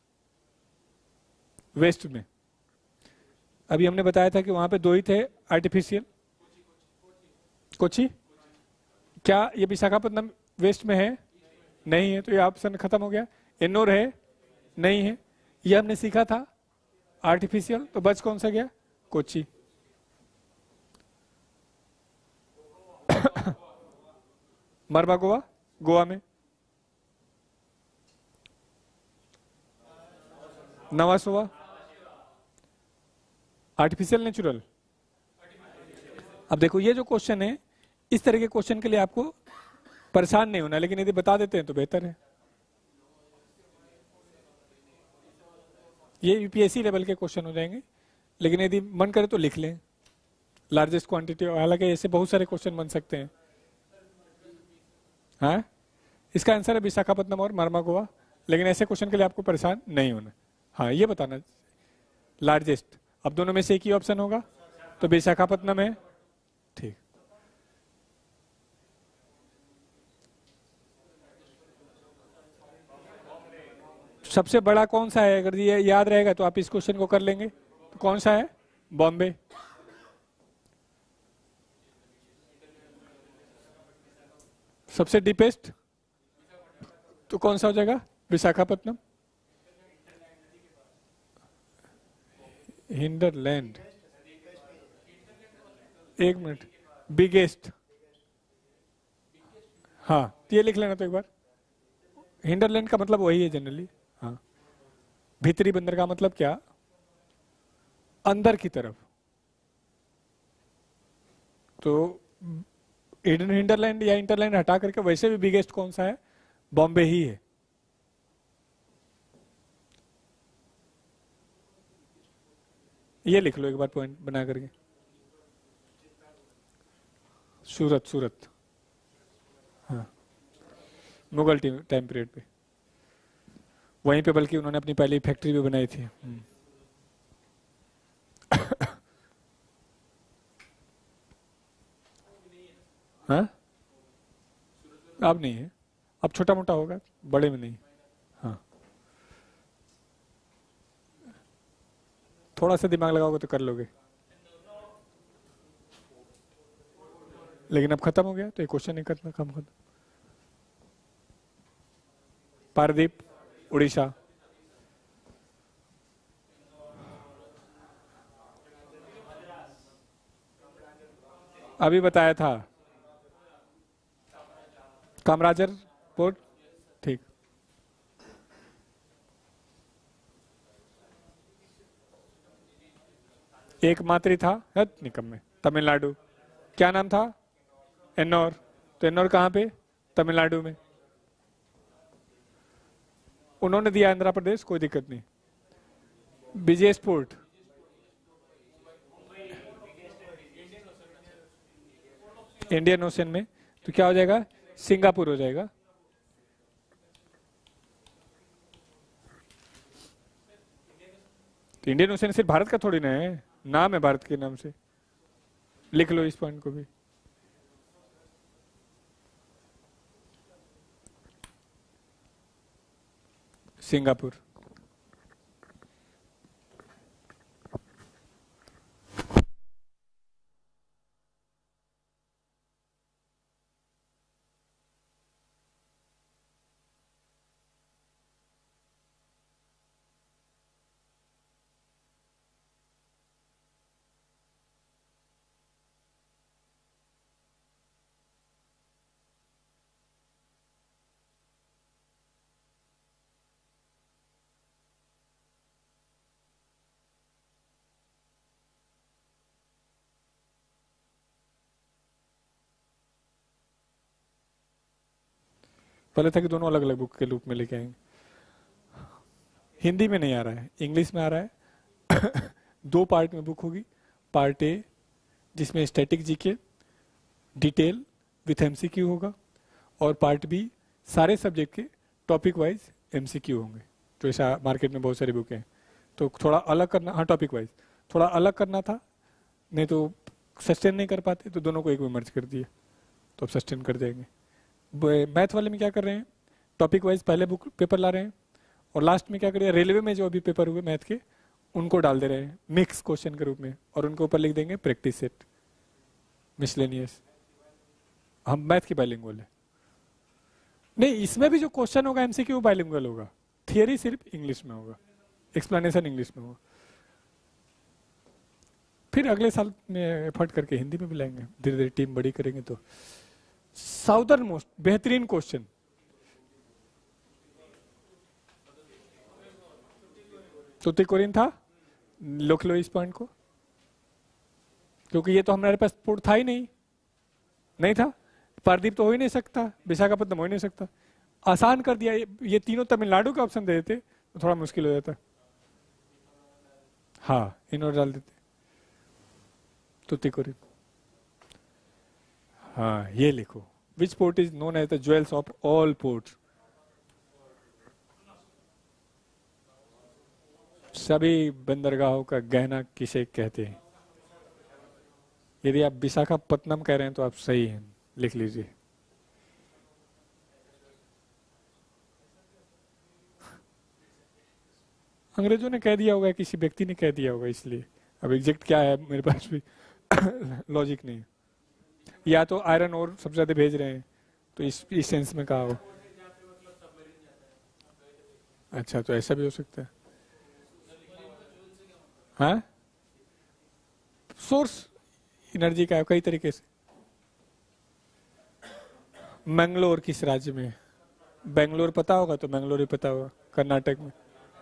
S1: West में अभी हमने बताया था कि वहां पे दो ही थे आर्टिफिशियल। कोची? क्या ये विशाखापट्टनम वेस्ट में है? नहीं है, तो ये ऑप्शन खत्म हो गया। एन्नोर है? नहीं है। ये हमने सीखा था आर्टिफिशियल, तो बच कौन सा गया? कोची। मरवा गोवा, गोवा में। Nhava Sheva artificial natural. अब देखो ये जो क्वेश्चन है, इस तरह के क्वेश्चन के लिए आपको परेशान नहीं होना, लेकिन यदि बता देते हैं तो बेहतर है। ये यूपीएससी लेवल के क्वेश्चन हो जाएंगे, लेकिन यदि मन करे तो लिख लें लार्जेस्ट क्वांटिटी। हालांकि ऐसे बहुत सारे क्वेश्चन बन सकते हैं। हाँ, इसका आंसर है विशाखापट्टनम और मरवा गोवा, लेकिन ऐसे क्वेश्चन के लिए आपको परेशान नहीं होना। हाँ, ये बताना लार्जेस्ट। अब दोनों में से एक ही ऑप्शन होगा, तो विशाखापट्टनम है। ठीक, सबसे बड़ा कौन सा है? अगर ये याद रहेगा तो आप इस क्वेश्चन को कर लेंगे। तो कौन सा है? बॉम्बे। सबसे डीपेस्ट तो कौन सा हो जाएगा? विशाखापट्टनम। हिंडरलैंड, एक मिनट, बिगेस्ट। हाँ, तो ये लिख लेना तो एक बार। हिंडरलैंड का मतलब वही है जनरली। हाँ, भीतरी बंदर का मतलब क्या? अंदर की तरफ। तो हिडन हिंडरलैंड या इंटरलैंड हटा करके वैसे भी बिगेस्ट कौन सा है? बॉम्बे ही है। ये लिख लो एक बार पॉइंट बना करके। सूरत, सूरत। हाँ, मुगल टाइम पीरियड पे वहीं पे, बल्कि उन्होंने अपनी पहली फैक्ट्री भी बनाई थी। हाँ, अब नहीं है, अब छोटा मोटा होगा, बड़े में नहीं। हाँ, थोड़ा सा दिमाग लगाओगे तो कर लोगे, लेकिन अब खत्म हो गया तो ये क्वेश्चन नहीं करना, कम खत्म। पारदीप, उड़ीसा। अभी बताया था कामराजर पोर्ट। ठीक, एक मात्र था निकम में, तमिलनाडु। क्या नाम था? एन्नौर। तो एन्नौर कहाँ पे? तमिलनाडु में। उन्होंने दिया आंध्र प्रदेश, कोई दिक्कत नहीं। बिजेस्ट पोर्ट इंडियन ओशन में, तो क्या हो जाएगा? सिंगापुर हो जाएगा। तो इंडियन ओशन सिर्फ भारत का थोड़ी ना है, नाम है भारत के नाम से। लिख लो इस पॉइंट को भी। सिंगापुर। पहले था कि दोनों अलग अलग बुक के रूप में लेके आएंगे। हिंदी में नहीं आ रहा है, इंग्लिश में आ रहा है। दो पार्ट में बुक होगी। पार्ट ए जिसमें static GK detail with MCQ होगा, और पार्ट बी सारे सब्जेक्ट के टॉपिक वाइज एमसीक्यू होंगे। तो ऐसा मार्केट में बहुत सारी बुक हैं, तो थोड़ा अलग करना। हाँ, टॉपिक वाइज थोड़ा अलग करना था, नहीं तो सस्टेन नहीं कर पाते तो दोनों को एक में मर्ज कर दिया, तो अब सस्टेन कर जाएंगे। मैथ वाले में क्या कर रहे हैं, टॉपिक वाइज पहले बुक पेपर ला रहे हैं और लास्ट में क्या कर रहे हैं, रेलवे में जो अभी पेपर हुए मैथ के उनको डाल दे रहे हैं मिक्स क्वेश्चन के रूप में, और उनके ऊपर लिख देंगे प्रैक्टिस सेट मिसलेनियस। हम मैथ की बाइलिंगुअल है नहीं, इसमें भी जो क्वेश्चन होगा एमसीक्यू बाइलिंगुअल होगा, थियरी सिर्फ इंग्लिश में होगा, एक्सप्लेनेशन इंग्लिश में होगा। फिर अगले साल में एफर्ट करके हिंदी में भी लाएंगे, धीरे धीरे टीम बड़ी करेंगे तो। साउदर्न मोस्ट बेहतरीन क्वेश्चन, तुतिकोरिन था, लिख लो इस पॉइंट को, क्योंकि ये तो हमारे पास पोर्ट था ही नहीं, नहीं था, पारदीप तो हो ही नहीं सकता, विशाखापट्टनम हो ही नहीं सकता, आसान कर दिया। ये तीनों तमिलनाडु का ऑप्शन दे देते तो थोड़ा मुश्किल हो जाता। हाँ इन्होंने डाल देते तुतिकोरिन। हाँ ये लिखो, which port is known as the jewels of all ports, सभी बंदरगाहों का गहना किसे कहते हैं। यदि आप विशाखापट्टनम कह रहे हैं तो आप सही हैं, लिख लीजिए। अंग्रेजों ने कह दिया होगा, किसी व्यक्ति ने कह दिया होगा, इसलिए अब एग्जैक्ट क्या है मेरे पास भी लॉजिक नहीं है। या तो आयरन और सबसे ज्यादा भेज रहे हैं तो इस इस सेंस में कहा हो। अच्छा तो ऐसा भी हो सकता है। हाँ सोर्स एनर्जी का है कई तरीके से। मैंगलोर किस राज्य में, बेंगलोर पता होगा तो मैंगलोर ही पता होगा, कर्नाटक में।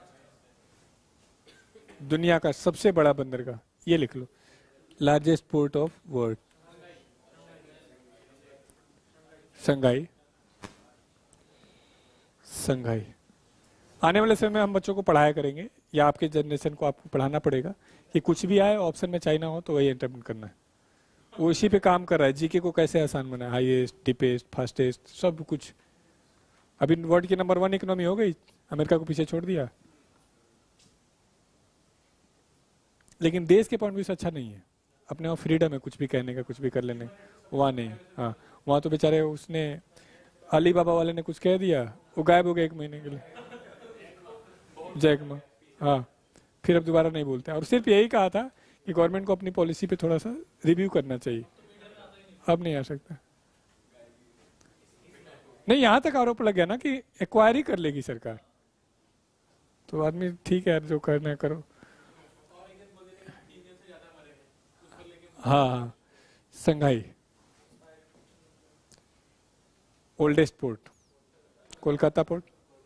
S1: दुनिया का सबसे बड़ा बंदरगाह, ये लिख लो, largest port of world, Shanghai. Shanghai आने वाले समय में हम बच्चों को पढ़ाया करेंगे, या आपके जनरेशन को आपको पढ़ाना पड़ेगा कि कुछ भी आए ऑप्शन में चाइना हो तो वही अटेम्प्ट करना है। वो इसी पे काम कर रहा है, जीके को कैसे आसान बनाए, हाईएस्ट, डीपेस्ट, फास्टेस्ट, सब कुछ। अभी वर्ल्ड की नंबर वन इकोनॉमी हो गई, अमेरिका को पीछे छोड़ दिया। लेकिन देश के पॉइंट व्यू से अच्छा नहीं है, अपने वहाँ फ्रीडम है कुछ भी कहने का, कुछ भी कर लेने, वहाँ नहीं। हाँ वहाँ तो बेचारे उसने अली बाबा वाले ने कुछ कह दिया, वो गायब हो गया एक महीने के लिए, जैक मा। हाँ फिर अब दोबारा नहीं बोलते। और सिर्फ यही कहा था कि गवर्नमेंट को अपनी पॉलिसी पे थोड़ा सा रिव्यू करना चाहिए, अब नहीं आ सकता। नहीं यहाँ तक आरोप लग गया ना कि एक्वायरी कर लेगी सरकार, तो आदमी ठीक है यार जो करना है करो। हाँ हाँ Shanghai oldest port, Kolkata port.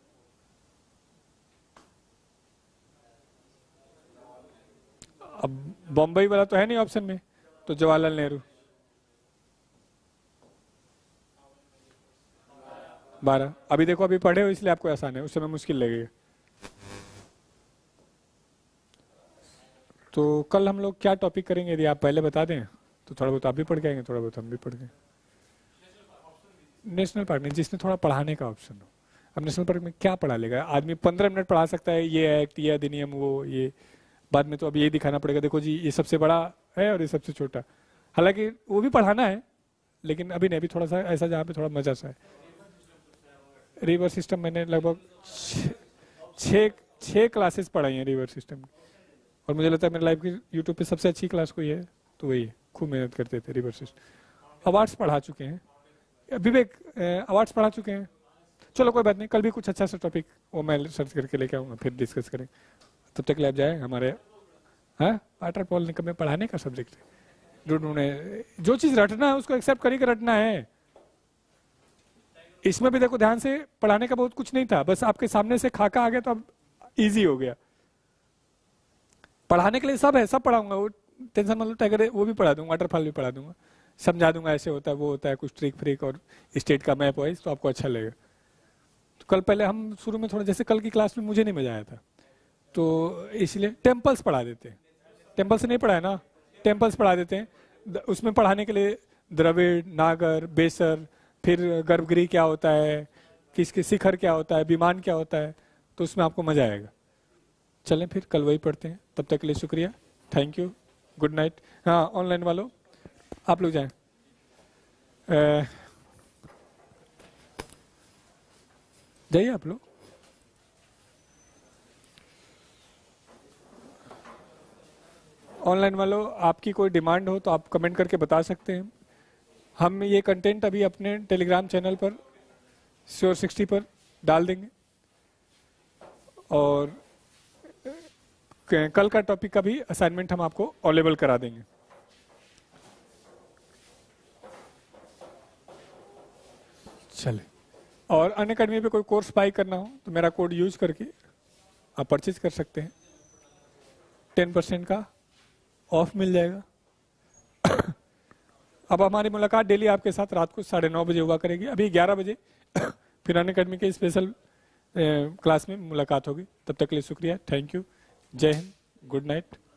S1: अब बम्बई वाला तो है नहीं ऑप्शन में, तो जवाहरलाल नेहरू। बारह। अभी देखो अभी पढ़े हो इसलिए आपको आसान है, उस समय मुश्किल लगेगा। तो कल हम लोग क्या टॉपिक करेंगे, यदि आप पहले बता दें तो थोड़ा बहुत आप भी पढ़ के आएंगे, थोड़ा बहुत हम भी पढ़ के। नेशनल पार्क नहीं, जिसने थोड़ा पढ़ाने का ऑप्शन हो। अब नेशनल पार्क में क्या पढ़ा लेगा आदमी, पंद्रह मिनट पढ़ा सकता है, ये एक्ट, ये अधिनियम, वो ये, बाद में तो अब यही दिखाना पड़ेगा, देखो जी ये सबसे बड़ा है और ये सबसे छोटा। हालांकि वो भी पढ़ाना है, लेकिन अभी नहीं, अभी थोड़ा सा ऐसा जहाँ पे थोड़ा मजा सा है। रिवर सिस्टम मैंने लगभग छः छः क्लासेस पढ़ाई हैं रिवर सिस्टम की, और मुझे लगता है मेरी लाइफ की यूट्यूब पे सबसे अच्छी क्लास कोई है तो वही है। खूब मेहनत करते थे रिवर सिस्टम। अवार्ड्स पढ़ा चुके हैं, विवेक अवार्ड्स पढ़ा चुके हैं। चलो कोई बात नहीं, कल भी कुछ अच्छा सा टॉपिक वो मैं सर्च करके लेके आऊँगा, फिर डिस्कस करें। तब तक लैब जाए हमारे। हाँ वाटर पॉल निकम में पढ़ाने का सब्जेक्ट है, ढूंढने जो चीज रटना है उसको एक्सेप्ट करके रटना है। इसमें भी देखो ध्यान से, पढ़ाने का बहुत कुछ नहीं था, बस आपके सामने से खाका आ गया तो अब इजी हो गया। पढ़ाने के लिए सब है, सब पढ़ाऊंगा, वो टेंशन मत लो, टाइगर वो भी पढ़ा दूंगा, वाटरफॉल भी पढ़ा दूंगा, समझा दूंगा ऐसे होता है वो होता है, कुछ ट्रिक फ्रिक और स्टेट का मैप वाइज, तो आपको अच्छा लगेगा। तो कल पहले हम शुरू में थोड़ा, जैसे कल की क्लास में मुझे नहीं मजा आया था, तो इसलिए टेम्पल्स पढ़ा देते हैं। टेम्पल्स नहीं पढ़ा है ना, टेम्पल्स पढ़ा देते हैं। उसमें पढ़ाने के लिए द्रविड़, नागर, बेसर, फिर गर्भगृह क्या होता है, किसके शिखर क्या होता है, विमान क्या होता है, तो उसमें आपको मजा आएगा। चलें फिर कल वही पढ़ते हैं, तब तक के लिए शुक्रिया, थैंक यू, गुड नाइट। हाँ ऑनलाइन वालों आप लोग जाएं। अ, जाइए आप लोग। ऑनलाइन वालों, आपकी कोई डिमांड हो तो आप कमेंट करके बता सकते हैं। हम ये कंटेंट अभी अपने टेलीग्राम चैनल पर श्योर सिक्सटी पर डाल देंगे, और कल का टॉपिक का भी असाइनमेंट हम आपको अवेलेबल करा देंगे। चले, और अनअकैडमी पे कोई कोर्स बाई करना हो तो मेरा कोड यूज करके आप परचेज कर सकते हैं, टेन परसेंट का ऑफ मिल जाएगा। अब हमारी मुलाकात डेली आपके साथ रात को साढ़े नौ बजे हुआ करेगी। अभी ग्यारह बजे फिर अनअकैडमी के स्पेशल क्लास में मुलाकात होगी। तब तक के लिए शुक्रिया, थैंक यू, जय हिंद, गुड नाइट।